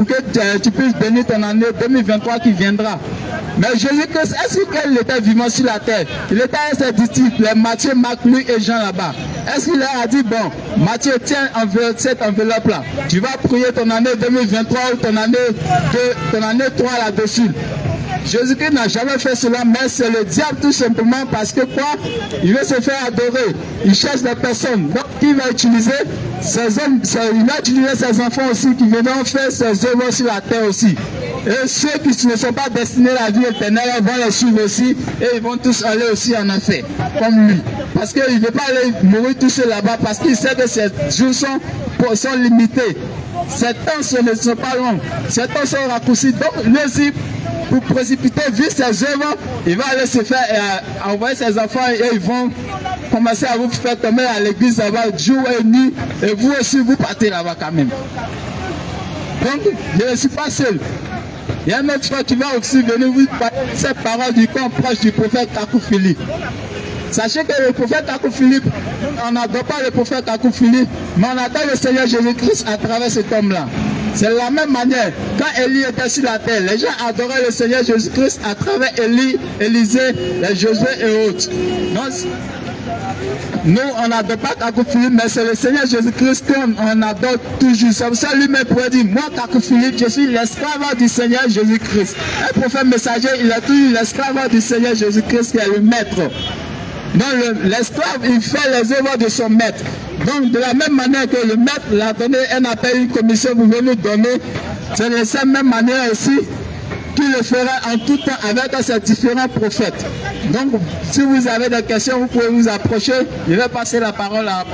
pour que tu, tu puisses bénir ton année deux mille vingt-trois qui viendra. Mais Jésus-Christ, est-ce qu'il était vivant sur la terre? Il était à ses disciples, les Matthieu, Marc, Luc et Jean là-bas. Est-ce qu'il leur a dit, bon, Matthieu, tiens cette enveloppe-là, tu vas prier ton année deux mille vingt-trois ou ton année, deux, ton année trois là-dessus? Jésus-Christ n'a jamais fait cela, mais c'est le diable tout simplement parce que quoi? Il veut se faire adorer. Il cherche des personnes. Donc il va utiliser ses hommes, il va utiliser ses enfants aussi qui viendront faire ses œuvres sur la terre aussi. Et ceux qui ne sont pas destinés à la vie éternelle vont les suivre aussi et ils vont tous aller aussi en enfer, comme lui. Parce qu'il ne veut pas aller mourir tout seul là-bas parce qu'il sait que ses jours sont, sont limités. Ces temps ne sont pas longs. Ces temps sont raccourcis. Donc lui aussi, pour précipiter, vu ses œuvres, il va aller se faire euh, envoyer ses enfants et ils vont commencer à vous faire tomber à l'église là-bas jour et nuit. Et vous aussi, vous partez là-bas quand même. Donc, je ne suis pas seul. Il y a un autre frère qui va aussi venir vous parler de cette parole du camp proche du prophète Kakou Philippe. Sachez que le prophète Kakou Philippe, on n'adore pas le prophète Kakou Philippe, mais on adore le Seigneur Jésus-Christ à travers cet homme-là. C'est de la même manière, quand Élie était sur la terre, les gens adoraient le Seigneur Jésus-Christ à travers Élie, Élisée, les Josué et autres. Donc, nous, on n'adore pas Kakou Philippe, mais c'est le Seigneur Jésus-Christ qu'on adore toujours. C'est pour ça lui-même pourrait dire, moi Kakou Philippe, je suis l'esclave du Seigneur Jésus-Christ. Un prophète messager, il a toujours l'esclave du Seigneur Jésus-Christ qui est le maître. Donc l'esclave, il fait les œuvres de son maître. Donc de la même manière que le maître l'a donné un appel, une commission, vous venez nous donner, c'est de cette même manière aussi qu'il le fera en tout temps avec ses différents prophètes. Donc si vous avez des questions, vous pouvez vous approcher. Je vais passer la parole à...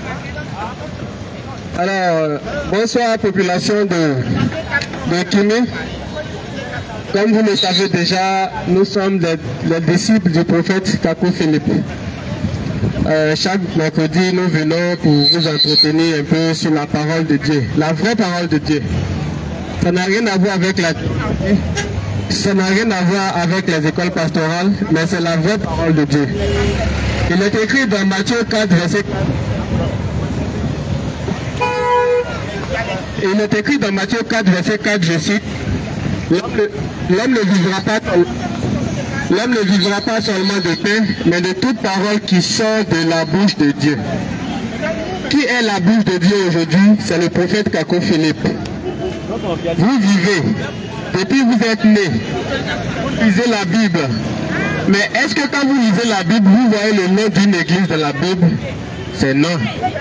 Alors, bonsoir population de, de Kimi. Comme vous le savez déjà, nous sommes les, les disciples du prophète Kakou Philippe. Euh, chaque mercredi, nous venons pour vous entretenir un peu sur la parole de Dieu, la vraie parole de Dieu. Ça n'a rien à voir avec la, ça n'a rien à voir avec les écoles pastorales, mais c'est la vraie parole de Dieu. Il est écrit dans Matthieu quatre, verset Il est écrit dans Matthieu quatre, verset quatre, je cite. L'homme ne vivra pas, l'homme ne vivra pas seulement de pain, mais de toute parole qui sort de la bouche de Dieu. Qui est la bouche de Dieu aujourd'hui? C'est le prophète Kakou Philippe. Vous vivez, depuis vous êtes né, vous lisez la Bible. Mais est-ce que quand vous lisez la Bible, vous voyez le nom d'une église de la Bible? C'est non.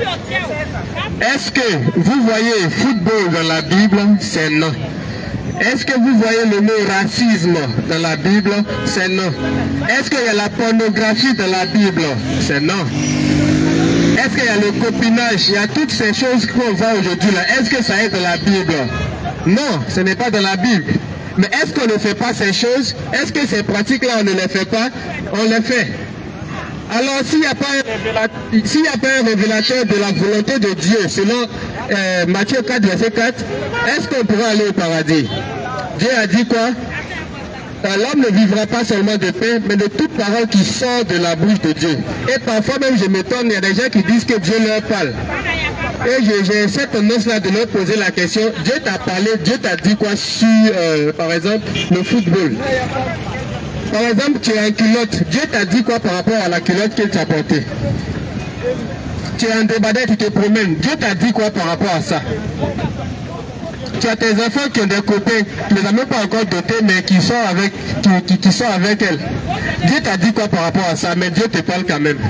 Est-ce que vous voyez football dans la Bible? C'est non. Est-ce que vous voyez le mot racisme dans la Bible? C'est non. Est-ce qu'il y a la pornographie dans la Bible? C'est non. Est-ce qu'il y a le copinage? Il y a toutes ces choses qu'on voit aujourd'hui là. Est-ce que ça est dans la Bible? Non, ce n'est pas dans la Bible. Mais est-ce qu'on ne fait pas ces choses? Est-ce que ces pratiques-là, on ne les fait pas? On les fait. Alors, s'il n'y a pas un, s'il n'y a pas un révélateur de la volonté de Dieu, selon euh, Matthieu quatre, verset quatre, est-ce qu'on pourra aller au paradis? Dieu a dit quoi? L'homme ne vivra pas seulement de pain, mais de toute parole qui sort de la bouche de Dieu. Et parfois même, je m'étonne, il y a des gens qui disent que Dieu leur parle. Et j'ai cette tendance-là de leur poser la question, Dieu t'a parlé, Dieu t'a dit quoi sur, euh, par exemple, le football? Par exemple, tu es en culotte, Dieu t'a dit quoi par rapport à la culotte qu'il t'a portée? Tu es en débardeur, tu te promènes, Dieu t'a dit quoi par rapport à ça? Tu as tes enfants qui ont des copains, tu ne les as même pas encore dotés, mais qui sont avec, qui, qui, qui sont avec elles. Dieu t'a dit quoi par rapport à ça? Mais Dieu te parle quand même.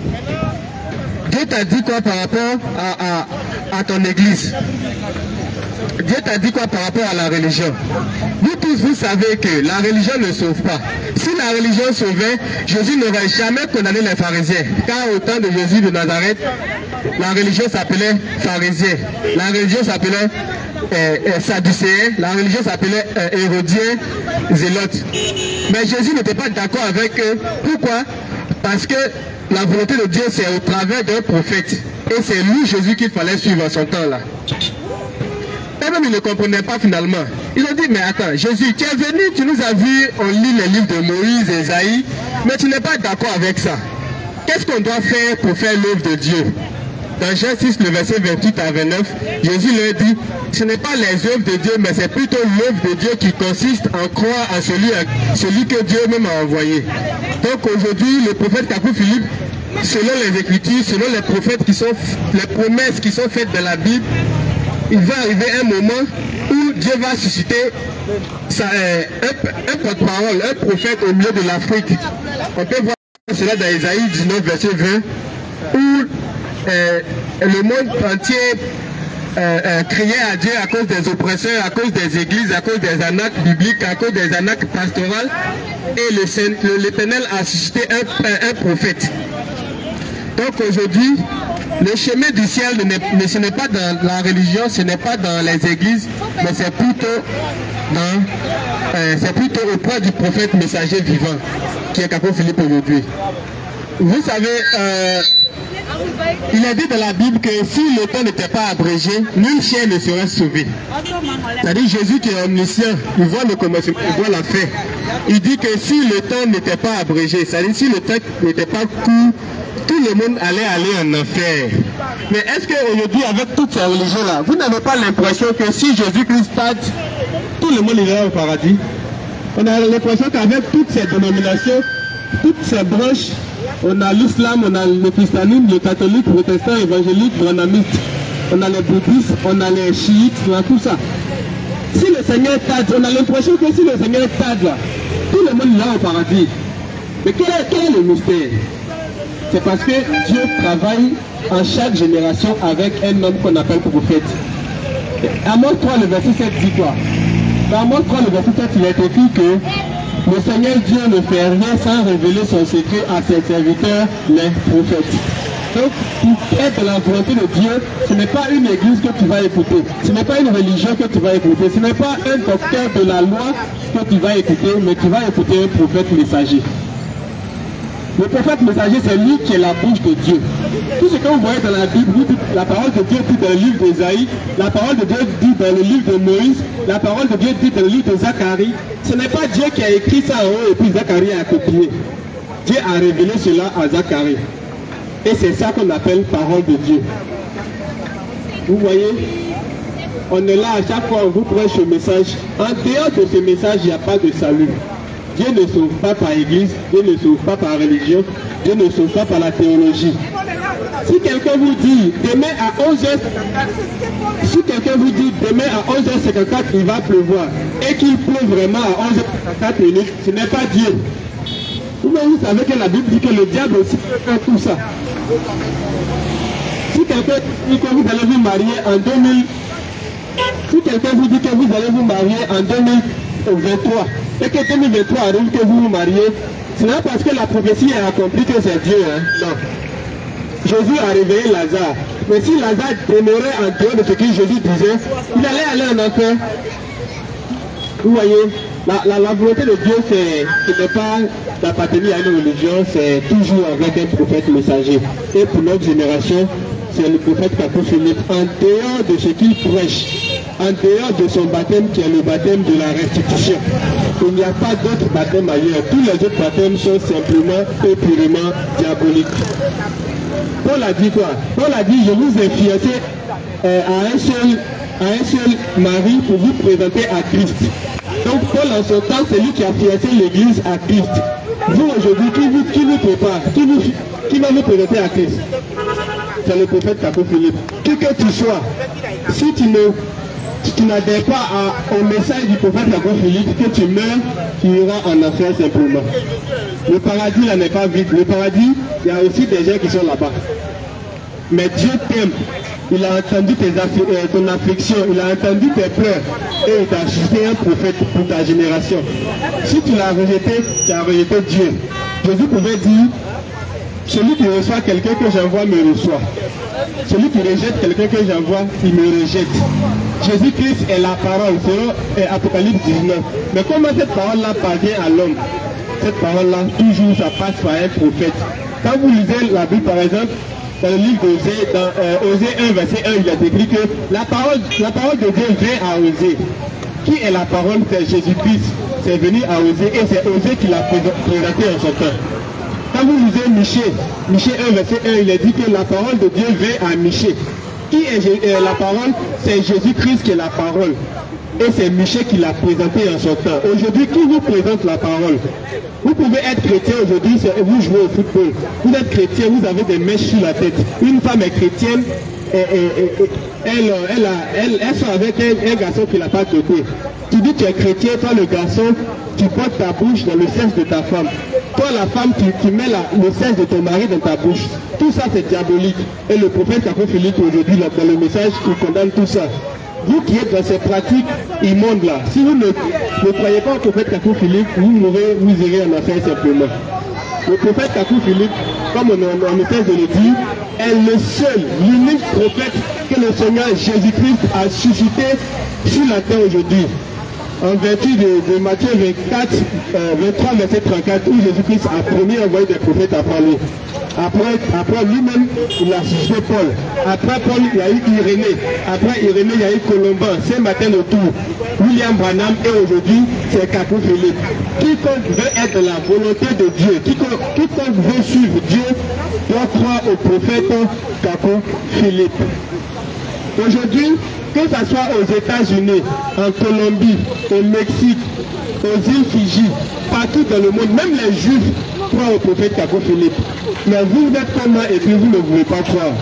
Dieu t'a dit quoi par rapport à, à, à ton église? Dieu t'a dit quoi par rapport à la religion? Vous tous, vous savez que la religion ne sauve pas. Si la religion sauvait, Jésus n'aurait jamais condamné les pharisiens. Car au temps de Jésus de Nazareth, la religion s'appelait pharisien. La religion s'appelait euh, euh, sadducéen. La religion s'appelait euh, hérodien, zélote. Mais Jésus n'était pas d'accord avec eux. Pourquoi? Parce que la volonté de Dieu, c'est au travers d'un prophète. Et c'est lui, Jésus, qu'il fallait suivre en son temps-là. Eux-mêmes, ils ne comprenaient pas finalement. Ils ont dit, mais attends, Jésus, tu es venu, tu nous as vu, on lit les livres de Moïse et Esaïe, mais tu n'es pas d'accord avec ça. Qu'est-ce qu'on doit faire pour faire l'œuvre de Dieu? dans Jean six, le verset vingt-huit à vingt-neuf, Jésus leur dit, ce n'est pas les œuvres de Dieu, mais c'est plutôt l'œuvre de Dieu qui consiste en croire en celui, celui que Dieu même a envoyé. Donc aujourd'hui, le prophète Kakou Philippe, selon les Écritures, selon les prophètes qui sont, les promesses qui sont faites dans la Bible, il va arriver un moment où Dieu va susciter sa, euh, un, un porte-parole, un prophète au milieu de l'Afrique. On peut voir cela dans Ésaïe dix-neuf, verset vingt, où euh, le monde entier euh, euh, criait à Dieu à cause des oppresseurs, à cause des églises, à cause des arnaques bibliques, à cause des arnaques pastorales. Et l'Éternel a suscité un, un, un prophète. Donc aujourd'hui, le chemin du ciel, ne, ce n'est pas dans la religion, ce n'est pas dans les églises, mais c'est plutôt, euh, c'est plutôt auprès du prophète messager vivant, qui est Kakou Philippe aujourd'hui. Vous savez, euh, il est dit dans la Bible que si le temps n'était pas abrégé, nul chien ne serait sauvé. C'est-à-dire Jésus qui est omniscient, il voit le commencement, il voit la fin. Il dit que si le temps n'était pas abrégé, c'est-à-dire si le temps n'était pas court, tout le monde allait aller en enfer. Mais est-ce qu'aujourd'hui, avec toutes ces religions-là, vous n'avez pas l'impression que si Jésus-Christ tarde, tout le monde irait au paradis? On a l'impression qu'avec toutes ces dénominations, toutes ces branches, on a l'islam, on a le christianisme, le catholique, le protestant, évangélique, branamiste, on a les bouddhistes, on a les chiites, on a tout ça. Si le Seigneur tarde, on a l'impression que si le Seigneur tarde là, tout le monde ira au paradis. Mais quel est, quel est le mystère? C'est parce que Dieu travaille en chaque génération avec un homme qu'on appelle prophète. Amos trois, le verset sept dit quoi? Dans Amos trois, le verset sept, il est écrit que le Seigneur Dieu ne fait rien sans révéler son secret à ses serviteurs, les prophètes. Donc, pour être dans la volonté de Dieu, ce n'est pas une église que tu vas écouter, ce n'est pas une religion que tu vas écouter, ce n'est pas un docteur de la loi que tu vas écouter, mais tu vas écouter un prophète messager. Le prophète messager, c'est lui qui est la bouche de Dieu. Tout ce que vous voyez dans la Bible, la parole de Dieu dit dans le livre d'Ésaïe, la parole de Dieu dit dans le livre de Moïse, la parole de Dieu dit dans le livre de Zacharie. Ce n'est pas Dieu qui a écrit ça en haut et puis Zacharie a copié. Dieu a révélé cela à Zacharie. Et c'est ça qu'on appelle parole de Dieu. Vous voyez, on est là à chaque fois, on vous prêche ce message. En dehors de ce message, il n'y a pas de salut. Dieu ne sauve pas par église, Dieu ne sauve pas par religion, Dieu ne sauve pas par la théologie. Si quelqu'un vous dit demain à onze heures cinquante-quatre, si quelqu'un vous dit demain à onze heures cinquante-quatre il va pleuvoir et qu'il pleut vraiment à onze heures cinquante-quatre minutes, ce n'est pas Dieu. Vous-même vous savez que la Bible dit que le diable aussi peut faire tout ça. Si quelqu'un dit que vous allez vous marier en deux mille, si quelqu'un vous dit que vous allez vous marier en deux mille vingt-trois et que deux mille vingt-trois arrive que vous vous mariez, ce n'est pas parce que la prophétie est accomplie que c'est Dieu. Hein? Non. Jésus a réveillé Lazare. Mais si Lazare demeurait en dehors de ce que Jésus disait, il allait aller en enfer. Vous voyez, la, la, la volonté de Dieu, ce n'est pas d'appartenir à une religion, c'est toujours avec un prophète messager. Et pour notre génération, c'est le prophète Kakou Philippe, en dehors de ce qu'il prêche, en dehors de son baptême qui est le baptême de la restitution. Il n'y a pas d'autre baptême ailleurs. Tous les autres baptêmes sont simplement et purement diaboliques. Paul a dit quoi? Paul a dit, je vous ai fiancé euh, à, un seul, à un seul mari pour vous présenter à Christ. Donc Paul en son temps, c'est lui qui a fiancé l'église à Christ. Vous aujourd'hui, qui vous, qui vous prépare? Qui, vous, qui va vous présenter à Christ? C'est le prophète Kakou Philippe. Qui que tu sois, si tu ne si tu n'adhères pas à, au message du prophète Kakou Philippe, que tu meurs, tu iras en enfer simplement. Le paradis là n'est pas vide. Le paradis, il y a aussi des gens qui sont là-bas. Mais Dieu t'aime. Il a entendu tes euh, ton affliction, il a entendu tes pleurs et il t'a suscité un prophète pour ta génération. Si tu l'as rejeté, tu as rejeté Dieu. Jésus pouvait dire, celui qui reçoit quelqu'un que j'envoie me reçoit. Celui qui rejette quelqu'un que j'envoie, il me rejette. Jésus-Christ est la parole, c'est Apocalypse dix-neuf. Mais comment cette parole-là parvient à l'homme? Cette parole-là, toujours, ça passe par un prophète. Quand vous lisez la Bible, par exemple, dans le livre d'Osée, dans euh, Osée un, verset un, il a écrit que la parole, la parole de Dieu vient à Osée. Qui est la parole? C'est Jésus-Christ. C'est venu à Osée et c'est Osée qui l'a présenté en son temps. Quand vous lisez Michée, Michée un, verset un, il est dit que la parole de Dieu vient à Michée. Qui est euh, la parole? C'est Jésus-Christ qui est la parole. Et c'est Michée qui l'a présenté en son temps. Aujourd'hui, qui vous présente la parole? Vous pouvez être chrétien aujourd'hui, vous jouez au football. Vous êtes chrétien, vous avez des mèches sur la tête. Une femme est chrétienne, et, et, et, et, elle, elle, a, elle, elle sort avec un, un garçon qui l'a pas côté. Tu dis tu es chrétien, toi le garçon, tu portes ta bouche dans le sexe de ta femme. Toi la femme, tu, tu mets la, le sexe de ton mari dans ta bouche. Tout ça c'est diabolique. Et le prophète Kakou Philippe aujourd'hui, dans le message, il condamne tout ça. Vous qui êtes dans ces pratiques immondes là, si vous ne, ne croyez pas au prophète Kakou Philippe, vous mourrez, vous irez en enfer simplement. Le prophète Kakou Philippe, comme on, on, on essaie de le dire, est le seul, l'unique prophète que le Seigneur Jésus-Christ a suscité sur la terre aujourd'hui. En vertu de, de Matthieu vingt-quatre, euh, vingt-trois, verset trente-quatre, où Jésus-Christ a promis envoyer des prophètes à parler. Après, après lui-même, il a suscité Paul. Après Paul, il y a eu Irénée. Après Irénée, il y a eu Colomban. Ce matin, le tour, William Branham. Et aujourd'hui, c'est Kakou Philippe. Quiconque veut être la volonté de Dieu, quiconque, quiconque veut suivre Dieu, doit croire au prophète Kakou Philippe. Aujourd'hui, que ce soit aux États-Unis, en Colombie, au Mexique, aux îles Fidji, partout dans le monde, même les Juifs croient au prophète Kakou Philippe. Mais vous, vous êtes comme moi et puis vous ne voulez pas croire.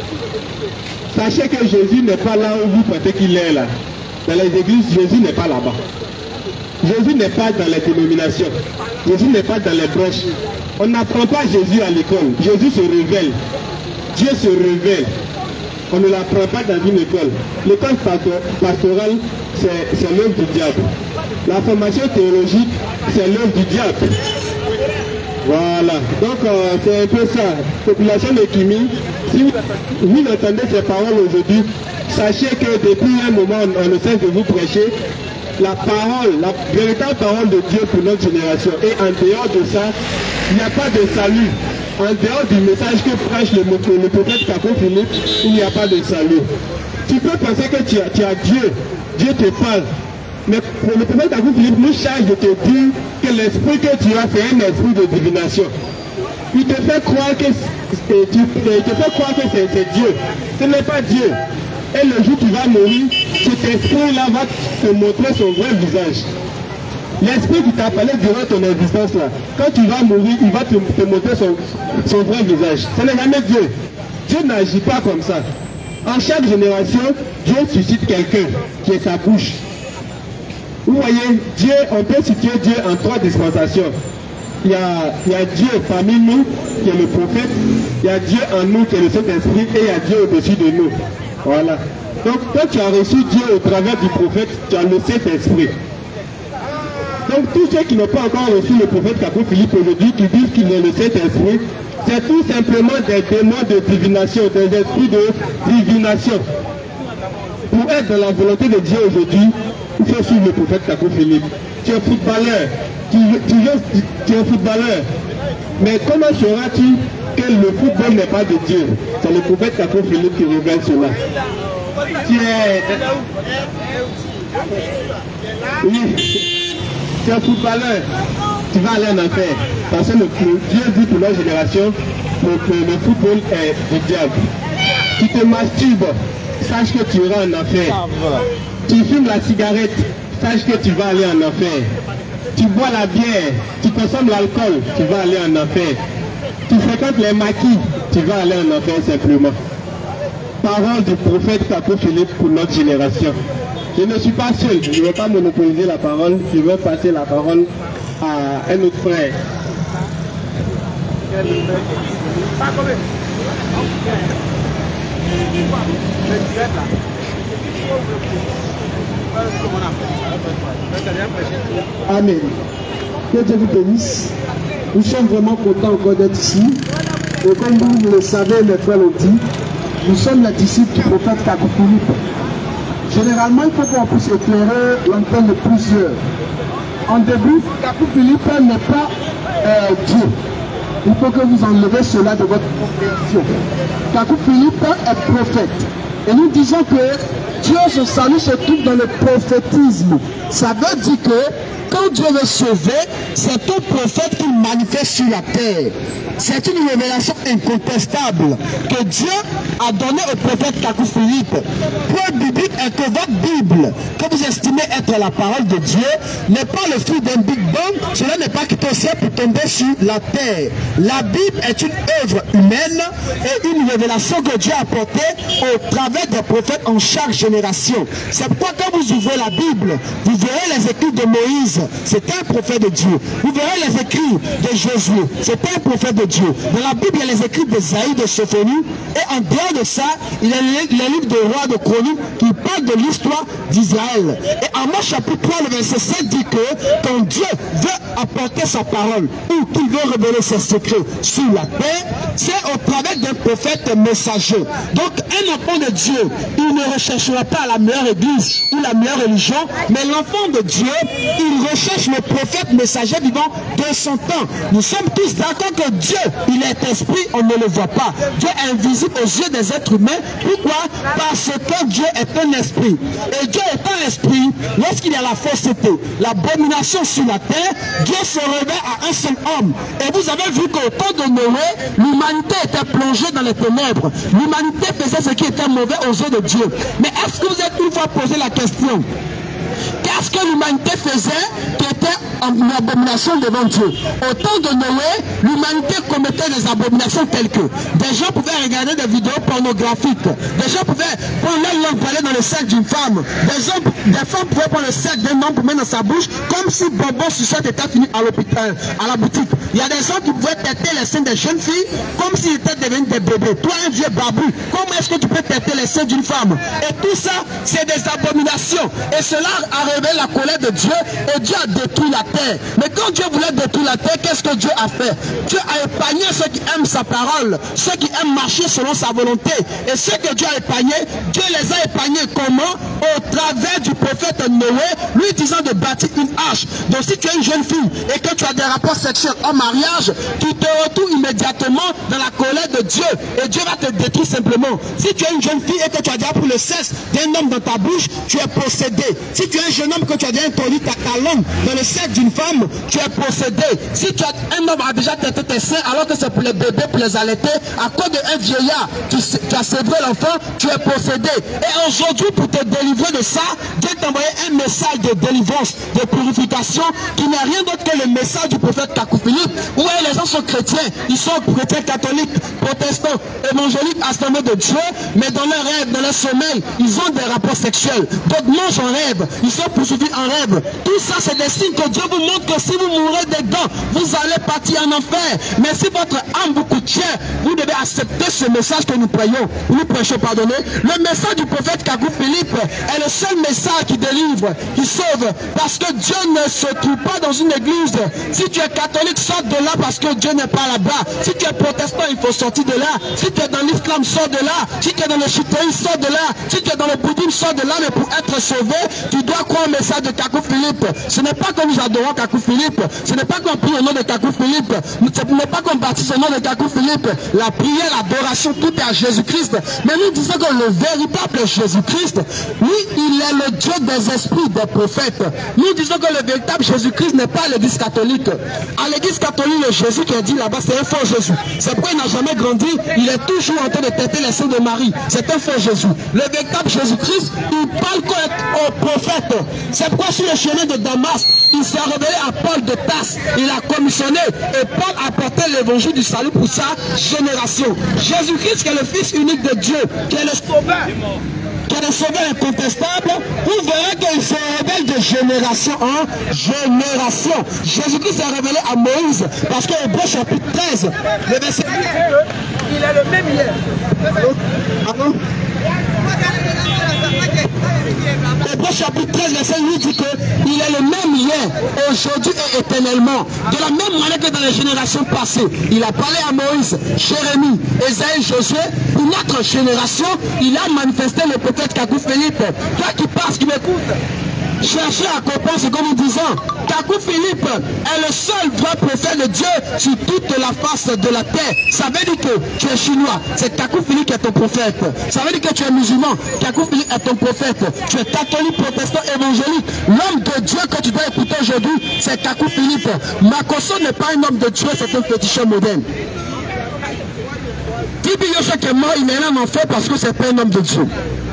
Sachez que Jésus n'est pas là où vous pensez qu'il est là. Dans les églises, Jésus n'est pas là-bas. Jésus n'est pas dans les dénominations. Jésus n'est pas dans les brèches. On n'apprend pas Jésus à l'école. Jésus se révèle. Dieu se révèle. On ne l'apprend pas dans une école. L'école pastorale, c'est l'œuvre du diable. La formation théologique, c'est l'œuvre du diable. Voilà. Donc, euh, c'est un peu ça. Population de Kimi, si vous, vous entendez ces paroles aujourd'hui, sachez que depuis un moment, on, on ne cesse de vous prêcher la parole, la véritable parole de Dieu pour notre génération. Et en dehors de ça, il n'y a pas de salut. En dehors du message que prêche le, le prophète Kakou Philippe, il n'y a pas de salut. Tu peux penser que tu as, tu as Dieu, Dieu te parle. Mais le prophète Kakou Philippe nous charge de te dire que l'esprit que tu as, c'est un esprit de divination. Il te fait croire que, tu, il te fait croire que c'est Dieu. Ce n'est pas Dieu. Et le jour où tu vas mourir, cet esprit-là va te montrer son vrai visage. L'esprit qui t'a parlé durant ton existence là, quand tu vas mourir, il va te, te montrer son, son vrai visage. Ce n'est jamais Dieu. Dieu n'agit pas comme ça. En chaque génération, Dieu suscite quelqu'un qui est sa bouche. Vous voyez, Dieu, on peut situer Dieu en trois dispensations. Il y a, il y a Dieu parmi nous, qui est le prophète. Il y a Dieu en nous, qui est le Saint-Esprit. Et il y a Dieu au-dessus de nous. Voilà. Donc, quand tu as reçu Dieu au travers du prophète, tu as le Saint-Esprit. Donc tous ceux qui n'ont pas encore reçu le prophète Kakou Philippe aujourd'hui, qui disent qu'il est le Saint-Esprit, c'est tout simplement des démons de divination, des esprits de divination. Pour être dans la volonté de Dieu aujourd'hui, il faut suivre le prophète Kakou Philippe. Tu es footballeur, tu, tu, tu, tu es footballeur, mais comment sauras-tu que le football n'est pas de Dieu? C'est le prophète Kakou Philippe qui révèle cela. Tu es... Oui. Tu es un footballeur, tu vas aller en enfer. Parce que le, le Dieu dit pour notre génération que le, le football est du diable. Tu te masturbes, sache que tu iras en enfer. Tu fumes la cigarette, sache que tu vas aller en enfer. Tu bois la bière, tu consommes l'alcool, tu vas aller en enfer. Tu fréquentes les maquis, tu vas aller en enfer simplement. Parole du prophète Kakou Philippe pour notre génération. Je ne suis pas seul, je ne veux pas monopoliser la parole, je veux passer la parole à un autre frère. Amen. Que Dieu vous bénisse. Nous sommes vraiment contents encore d'être ici. Et comme vous le savez, mes frères l'ont dit, nous sommes les disciples du prophète Kakou Philippe. Généralement, il faut qu'on puisse éclairer l'antenne de plusieurs. En début, Kakou Philippe n'est pas euh, Dieu. Il faut que vous enlevez cela de votre compréhension. Kakou Philippe est prophète. Et nous disons que Dieu, son salut se trouve dans le prophétisme. Ça veut dire que quand Dieu veut sauver, c'est un prophète qui manifeste sur la terre. C'est une révélation incontestable que Dieu a donnée au prophète Kakou Philippe. Preuve biblique est que votre Bible, que vous estimez être la parole de Dieu, n'est pas le fruit d'un Big Bang. Cela n'est pas quitté au ciel pour tomber sur la terre. La Bible est une œuvre humaine et une révélation que Dieu a apportée au travers des prophètes en chaque génération. C'est pourquoi quand vous ouvrez la Bible, vous verrez les écrits de Moïse, c'est un prophète de Dieu. Vous verrez les écrits de Jésus, c'est un prophète de Dieu. Dans la Bible, il y a les écrits d'Ésaïe, de Sophonie, et en dehors de ça, il y a les, les livres de rois, de chroniques, qui parlent de l'histoire d'Israël. Et Amos chapitre trois, le verset sept dit que quand Dieu veut apporter sa parole, ou qu'il veut révéler ses secrets sur la terre, c'est au travers d'un prophète messager. Donc, un enfant de Dieu, il ne recherchera pas la meilleure église ou la meilleure religion, mais l'enfant de Dieu, il recherche le prophète messager vivant de son temps. Nous sommes tous d'accord que Dieu, il est esprit, on ne le voit pas. Dieu est invisible aux yeux des êtres humains. Pourquoi? Parce que Dieu est un esprit. Et Dieu est un esprit, lorsqu'il y a la fausseté, l'abomination sur la terre, Dieu se révèle à un seul homme. Et vous avez vu qu'au temps de Noé, l'humanité était plongée dans les ténèbres. L'humanité faisait ce qui était mauvais aux yeux de Dieu. Mais est-ce que vous êtes une fois posé la question? Qu'est-ce que l'humanité faisait qui était en abomination devant Dieu? Au temps de Noé, l'humanité commettait des abominations telles que des gens pouvaient regarder des vidéos pornographiques, des gens pouvaient prendre leur langue pour aller dans le sac d'une femme, des, hommes, des femmes pouvaient prendre le sac d'un homme pour mettre dans sa bouche, comme si bonbon sucette était fini à l'hôpital, à la boutique. Il y a des gens qui pouvaient têter les seins des jeunes filles comme s'ils étaient devenus des bébés. Toi, un vieux babou, comment est-ce que tu peux têter les seins d'une femme? Et tout ça, c'est des abominations. Et cela a révélé la colère de Dieu, et Dieu a détruit la terre. Mais quand Dieu voulait détruire la terre, qu'est-ce que Dieu a fait? Dieu a épargné ceux qui aiment sa parole, ceux qui aiment marcher selon sa volonté. Et ceux que Dieu a épargnés, Dieu les a épargnés comment? Au travers du prophète Noé, lui disant de bâtir une arche. Donc si tu es une jeune fille et que tu as des rapports sexuels en mariage, tu te retrouves immédiatement dans la colère de Dieu, et Dieu va te détruire simplement. Si tu es une jeune fille et que tu as déjà pris le sexe d'un homme dans ta bouche, tu es possédé. Si tu es un jeune homme que tu as déjà introduit ta, ta langue dans le sexe d'une femme, tu es possédé. Si tu as un homme a déjà têté tes seins alors que c'est pour les bébés, pour les allaiter, à cause d'un vieillard, tu, tu as sévré l'enfant, tu es possédé. Et aujourd'hui, pour te délivrer de ça, Dieu t'a envoyé un message de délivrance, de purification, qui n'est rien d'autre que le message du prophète Kakou Philippe. Où les gens sont chrétiens, ils sont chrétiens catholiques, protestants, évangéliques, assemblés de Dieu, mais dans leurs rêves, dans leur sommeil, ils ont des rapports sexuels. D'autres mangent en rêve, ils sont poursuivis en rêve. Tout ça, c'est des signes que Dieu vous montre que si vous mourrez dedans, vous allez partir en enfer. Mais si votre âme vous coûte cher, vous devez accepter ce message que nous prions, nous prêchons, pardonnez. Le message du prophète Kakou Philippe est le seul message qui délivre, qui sauve, parce que Dieu ne se trouve pas dans une église. Si tu es catholique, sors de là parce que Dieu n'est pas là-bas. Si tu es protestant, il faut sortir de là. Si tu es dans l'islam, sors de là. Si tu es dans le chiitisme, sors de là. Si tu es dans le bouddhisme, sors de là. Mais pour être sauvé, tu dois croire au message de Kakou Philippe. Ce n'est pas que nous adorons Kakou Philippe. Ce n'est pas qu'on prie au nom de Kakou Philippe. Ce n'est pas qu'on baptise au nom de Kakou Philippe. La prière, l'adoration, tout est à Jésus-Christ. Mais nous disons que le véritable Jésus-Christ, lui, il est le Dieu des esprits, des prophètes. Nous disons que le véritable Jésus-Christ n'est pas l'église catholique. À l'église catholique, le Jésus qui est dit là-bas, c'est un faux Jésus. C'est pourquoi il n'a jamais grandi. Il est toujours en train de têter les seins de Marie. C'est un faux Jésus. Le véritable Jésus-Christ, il parle au prophète. C'est pourquoi sur le chemin de Damas, il s'est révélé à Paul de Tasse. Il a commissionné et Paul a porté l'évangile du salut pour sa génération. Jésus-Christ qui est le Fils unique de Dieu, qui est le sauveur, qui est le sauveur incontestable, vous verrez qu'il se révèle de génération en génération. Jésus-Christ s'est révélé à Moïse, parce que Hébreux chapitre treize, le verset... Il est le même hier. Pardon? Hébreux chapitre treize, verset huit dit qu'il est le même hier, aujourd'hui et éternellement. De la même manière que dans les générations passées, il a parlé à Moïse, Jérémie, Ésaïe, Josué. Pour notre génération, il a manifesté le prophète Kakou Philippe. Toi qui passes, qui m'écoute, cherchez à comprendre ce que nous disons. Kakou Philippe est le seul vrai prophète de Dieu sur toute la face de la terre. Ça veut dire que tu es chinois, c'est Kakou Philippe qui est ton prophète. Ça veut dire que tu es musulman, Kakou Philippe est ton prophète. Tu es catholique, protestant, évangélique. L'homme de Dieu que tu dois écouter aujourd'hui, c'est Kakou Philippe. Makosso n'est pas un homme de Dieu, c'est un féticheur moderne. Tibi Yoshua qui est mort, il est là en enfer parce que c'est pas un homme de Dieu.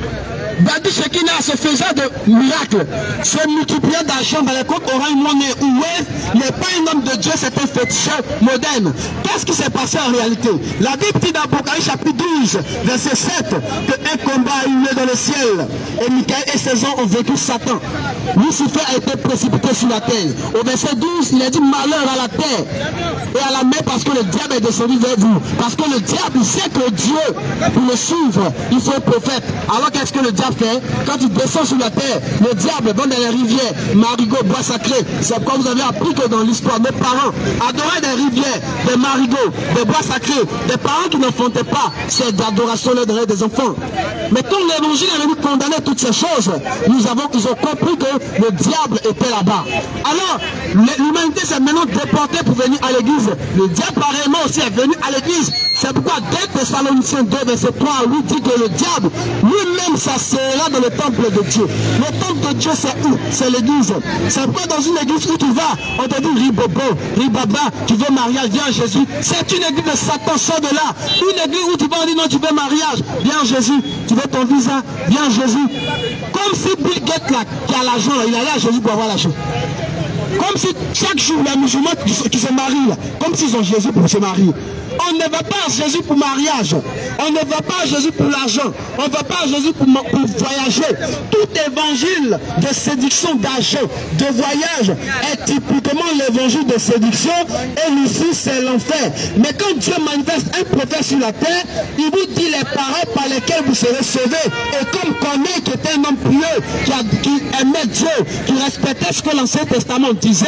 Badi Shekina se faisait de miracles, se multipliant d'argent dans les comptes orange monnaie ou web, n'est pas un homme de Dieu, c'est un féticheur moderne. Qu'est-ce qui s'est passé en réalité? La Bible dit dans Apocalypse chapitre douze, verset sept, qu'un combat a eu lieu dans le ciel, et Michael et ses anges ont vaincu Satan. Lucifer a été précipité sur la terre. Au verset douze, il a dit malheur à la terre et à la mer parce que le diable est descendu vers vous. Parce que le diable sait que Dieu, pour le suivre, il faut un prophète. Alors qu'est-ce que le diable fait? Quand il descend sur la terre, le diable va dans les rivières, marigots, bois sacrés. C'est comme vous avez appris que dans l'histoire, nos parents adoraient des rivières, des marigots, des bois sacrés, des parents qui n'enfantaient pas. C'est d'adoration là des enfants. Mais quand l'évangile est venu condamner toutes ces choses, nous avons, ils ont compris que le diable était là-bas. Alors, l'humanité s'est maintenant déportée pour venir à l'église. Le diable pareillement aussi est venu à l'église. C'est pourquoi deux Thessaloniciens deux, verset trois à huit dit que le diable lui-même s'asseyera dans le temple de Dieu. Le temple de Dieu c'est où? C'est l'église. C'est pourquoi dans une église où tu vas, on te dit ribobo, ribaba, tu veux mariage, viens Jésus. C'est une église de Satan, sors de là. Une église où tu vas, on dit non, tu veux mariage, viens Jésus. Tu veux ton visa, viens Jésus. Comme si Bill Gates là, qui a l'argent, il allait à Jésus pour avoir l'argent. Comme si chaque jour les musulmans qui, qui se marient là, comme s'ils ont Jésus pour se marier. On ne va pas à Jésus pour mariage. On ne va pas à Jésus pour l'argent. On ne va pas à Jésus pour, pour voyager. Tout évangile de séduction, d'argent, de voyage est typiquement l'évangile de séduction. Et ici, c'est l'enfer. Mais quand Dieu manifeste un prophète sur la terre, il vous dit les paroles par lesquelles vous serez sauvés. Et comme Corneille, qui était un homme pieux, qui, a, qui aimait Dieu, qui respectait ce que l'Ancien Testament disait,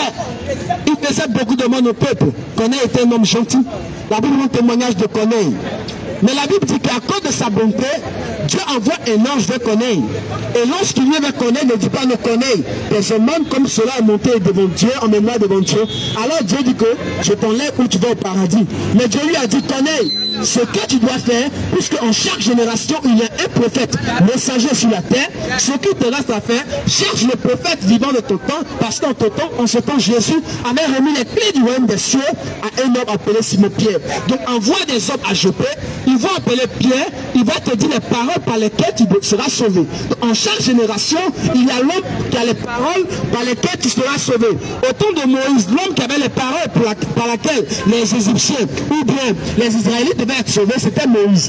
il faisait beaucoup de mal au peuple. Corneille était un homme gentil. La Bible montre un témoignage de Corneille. Mais la Bible dit qu'à cause de sa bonté, Dieu envoie un ange vers Corneille. Et l'ange qui vient vers Corneille ne dit pas non Corneille. Personnellement, comme cela est monté devant Dieu, en mémoire devant Dieu, alors Dieu dit que je t'enlève où tu vas au paradis. Mais Dieu lui a dit Corneille, ce que tu dois faire, puisque en chaque génération il y a un prophète messager sur la terre, ce qui te reste à faire, cherche le prophète vivant de ton temps, parce qu'en ton temps, en ce temps, Jésus avait remis les clés du royaume des cieux à un homme appelé Simon-Pierre. Donc envoie des hommes à Joppé, ils vont appeler Pierre, il va te dire les paroles par lesquelles tu seras sauvé. Donc, en chaque génération, il y a l'homme qui a les paroles par lesquelles tu seras sauvé. Au temps de Moïse, l'homme qui avait les paroles par, la, par lesquelles les Égyptiens ou bien les Israélites devaient être sauvés, c'était Moïse.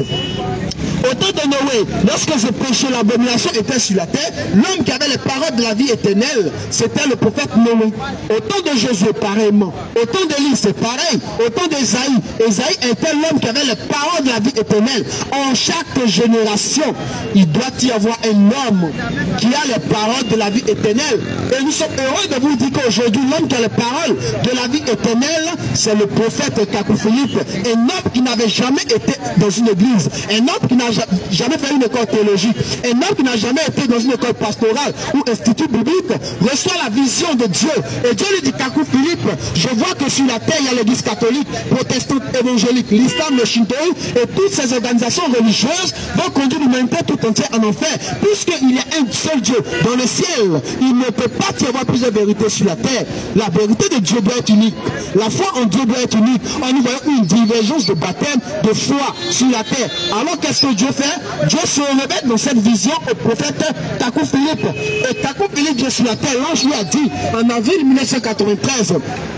Au temps de Noé, lorsque ce péché, l'abomination était sur la terre, l'homme qui avait les paroles de la vie éternelle, c'était le prophète Noé. Au temps de Jésus, pareillement. Au temps d'Élie, c'est pareil. Au temps d'Ésaïe, Ésaïe était l'homme qui avait les paroles de la vie éternelle. En chaque génération, il doit y avoir un homme qui a les paroles de la vie éternelle. Et nous sommes heureux de vous dire qu'aujourd'hui, l'homme qui a les paroles de la vie éternelle, c'est le prophète Kakou Philippe. Un homme qui n'avait jamais été dans une église. Un homme qui n'a jamais fait une école théologique. Un homme qui n'a jamais été dans une école pastorale ou institut biblique reçoit la vision de Dieu. Et Dieu lui dit, Kakou Philippe, je vois que sur la terre, il y a l'église catholique, protestante, évangélique, l'islam, le shintoïsme et toutes ces organisations religieuses vont conduire l'humanité tout entière en enfer. Puisqu'il y a un seul Dieu dans le ciel, il ne peut pas y avoir plusieurs vérités sur la terre. La vérité de Dieu doit être unique. La foi en Dieu doit être unique. En nous voyant une divergence de baptême, de foi sur la terre. Alors qu'est-ce que Dieu fait? Dieu se révèle dans cette vision au prophète Kakou Philippe. Et Kakou Philippe, Dieu sur la terre, l'ange lui a dit en avril mille neuf cent quatre-vingt-treize,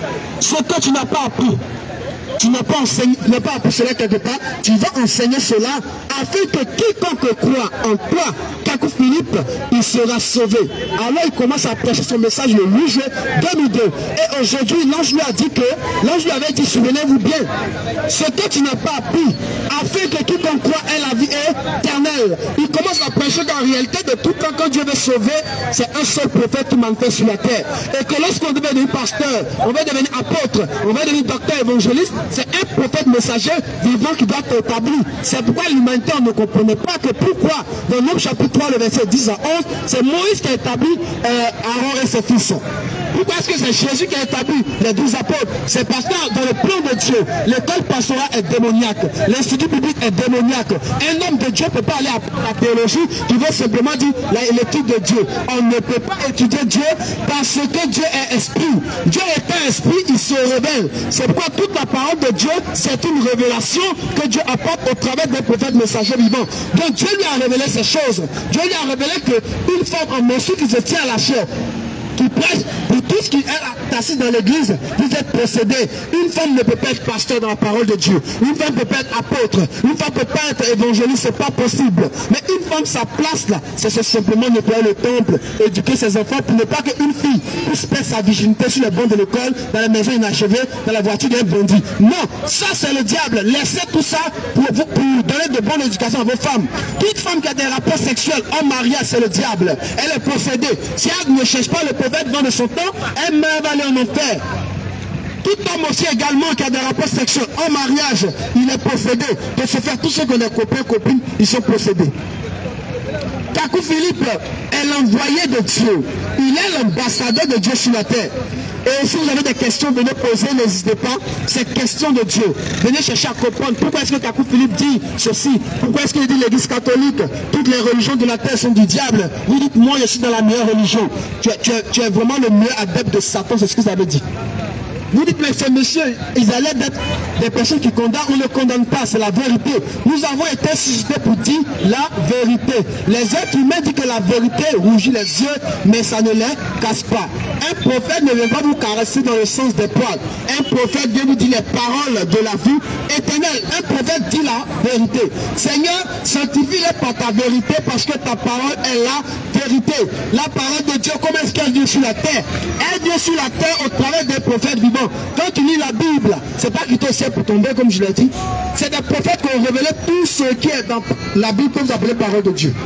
ce que tu n'as pas appris, tu n'as pas enseigné, tu n'as pas appris cela quelque part, tu vas enseigner cela afin que quiconque croit en toi, Kakou Philippe, il sera sauvé. Alors il commence à prêcher son message le huit juillet deux mille deux. Et aujourd'hui, l'ange lui a dit que, l'ange lui avait dit, souvenez-vous bien, ce que tu n'as pas appris, afin que quiconque croit ait la vie éternelle. Il commence commence à prêcher qu'en réalité, de tout temps, quand Dieu veut sauver, c'est un seul prophète qui manquait sur la terre. Et que lorsqu'on veut devenir pasteur, on va devenir apôtre, on va devenir docteur évangéliste, c'est un prophète messager vivant qui doit être établi. C'est pourquoi l'humanité ne comprenait pas que pourquoi, dans Nombre chapitre trois, le verset dix à onze, c'est Moïse qui a établi euh, Aaron et ses fils. Pourquoi est-ce que c'est Jésus qui a établi les douze apôtres? C'est parce que dans le plan de Dieu, l'école pastorale est démoniaque, l'institut biblique est démoniaque. Un homme de Dieu ne peut pas aller à la théologie qui veut simplement dire l'étude de Dieu. On ne peut pas étudier Dieu parce que Dieu est esprit. Dieu est un esprit, il se révèle. C'est pourquoi toute la parole de Dieu, c'est une révélation que Dieu apporte au travers des prophètes messagers vivants. Donc Dieu lui a révélé ces choses. Dieu lui a révélé qu'une femme en morceau qui se tient à la chair, qui prêche, pour tout ce qui est assis dans l'église, vous êtes possédé. Une femme ne peut pas être pasteur dans la parole de Dieu. Une femme ne peut pas être apôtre. Une femme ne peut pas être évangéliste, c'est pas possible. Mais une femme, sa place là, c'est simplement nettoyer le temple, éduquer ses enfants pour ne pas qu'une fille puisse perdre sa virginité sur les bancs de l'école, dans la maison inachevée, dans la voiture d'un bandit. Non, ça c'est le diable. Laissez tout ça pour, vous, pour donner de bonnes éducations à vos femmes. Toute femme qui a des rapports sexuels en mariage, c'est le diable. Elle est possédée. Si elle ne cherche pas le prophète dans de son temps, elle va aller en enfer. Tout homme aussi également qui a des rapports sexuels en mariage, il est possédé. De se faire tous ceux qu'on est copains, copines, ils sont possédés. Kakou Philippe est l'envoyé de Dieu. Il est l'ambassadeur de Dieu sur la terre. Et si vous avez des questions, venez poser, n'hésitez pas. C'est question de Dieu. Venez chercher à comprendre pourquoi est-ce que Kakou Philippe dit ceci. Pourquoi est-ce qu'il dit l'église catholique, toutes les religions de la terre sont du diable. Vous dites, moi je suis dans la meilleure religion. Tu es, tu es, tu es vraiment le meilleur adepte de Satan, c'est ce que ça veut dire. Vous dites, mais ces messieurs, ils allaient être des personnes qui condamnent, on ne condamne pas, c'est la vérité. Nous avons été suscités pour dire la vérité. Les êtres humains disent que la vérité rougit les yeux, mais ça ne les casse pas. Un prophète ne vient pas vous caresser dans le sens des poils. Un prophète vient vous dire les paroles de la vie éternelle. Un prophète dit la vérité. Seigneur, sanctifie-les par ta vérité parce que ta parole est la vérité. La parole de Dieu, comment est-ce qu'elle vient sur la terre? Elle vient sur la terre au travers des prophètes vivants. Quand tu lis la Bible, c'est pas qu'il te sert pour tomber comme je l'ai dit. C'est des prophètes qui ont révélé tout ce qui est dans la Bible que vous appelez parole de Dieu.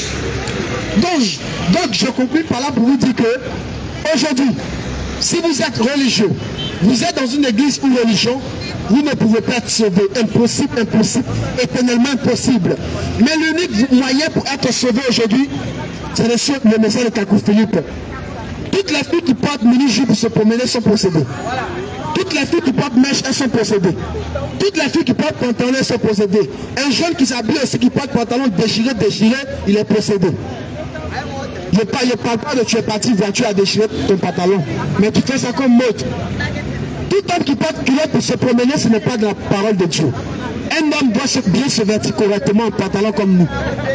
Donc, donc je conclue par là pour vous dire que aujourd'hui, si vous êtes religieux, vous êtes dans une église ou religion, vous ne pouvez pas être sauvé. Impossible, impossible, éternellement impossible. Mais l'unique moyen pour être sauvé aujourd'hui, c'est le message de Kakou Philippe. Toutes les filles qui portent mini-jupe pour se promener sont possédées. Toutes les filles qui portent mèche, elles sont possédées. Toutes les filles qui portent pantalon, elles sont possédées. Un jeune qui s'habille aussi, qui porte pantalon déchiré, déchiré, il est possédé. Je ne parle pas de tu es parti voiture à déchirer ton pantalon, mais tu fais ça comme mode. Tout homme qui porte culotte pour se promener, ce n'est pas de la parole de Dieu. Un homme doit se, bien se vêtir correctement en pantalon comme nous.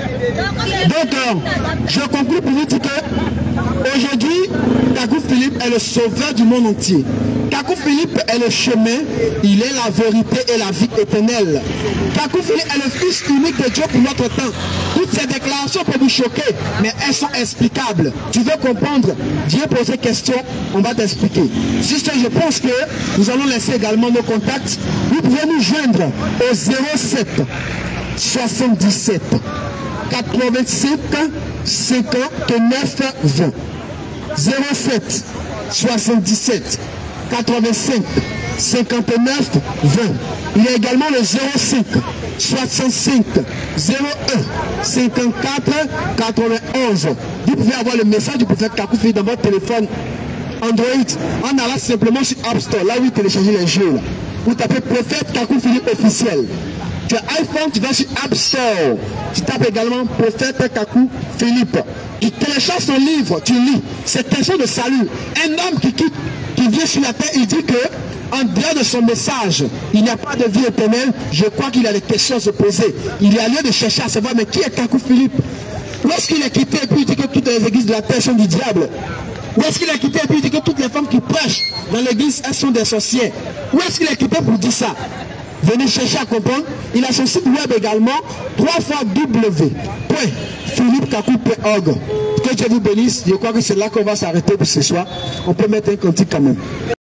Donc, euh, je conclue pour vous dire que aujourd'hui, Kakou Philippe est le sauveur du monde entier. Kakou Philippe est le chemin, il est la vérité et la vie éternelle. Kakou Philippe est le fils unique de Dieu pour notre temps. Toutes ces déclarations peuvent vous choquer, mais elles sont explicables. Tu veux comprendre? Dieu pose des questions, on va t'expliquer. Juste, je pense que nous allons laisser également nos contacts. Vous pouvez nous joindre au zéro sept soixante-dix-sept quatre-vingt-cinq cinquante-neuf vingt. zéro sept soixante-dix-sept quatre-vingt-cinq cinquante-neuf vingt. Il y a également le zéro cinq soixante-cinq zéro un cinquante-quatre quatre-vingt-onze. Vous pouvez avoir le message du prophète Kakou Philippe dans votre téléphone Android en allant simplement sur App Store, là où vous téléchargez les jeux. Là. Vous tapez prophète Kakou Philippe officiel. Tu as iPhone, tu vas sur App Store. Tu tapes également prophète Kakou Philippe. Tu télécharges son livre, tu lis. C'est question de salut. Un homme qui quitte, qui vient sur la terre, il dit que en dehors de son message, il n'y a pas de vie éternelle. Je crois qu'il a des questions à se poser. Il y a lieu de chercher à savoir, mais qui est Kakou Philippe? Lorsqu'il est quitté, et puis il dit que toutes les églises de la terre sont du diable. Où est-ce qu'il est quitté et puis il dit que toutes les femmes qui prêchent dans l'église, elles sont des sorcières? Où est-ce qu'il est quitté pour dire ça? Venez chercher à comprendre. Il a son site web également, trois fois w point philippe kakou point org. Que Dieu vous bénisse. Je crois que c'est là qu'on va s'arrêter pour ce soir. On peut mettre un cantique quand même.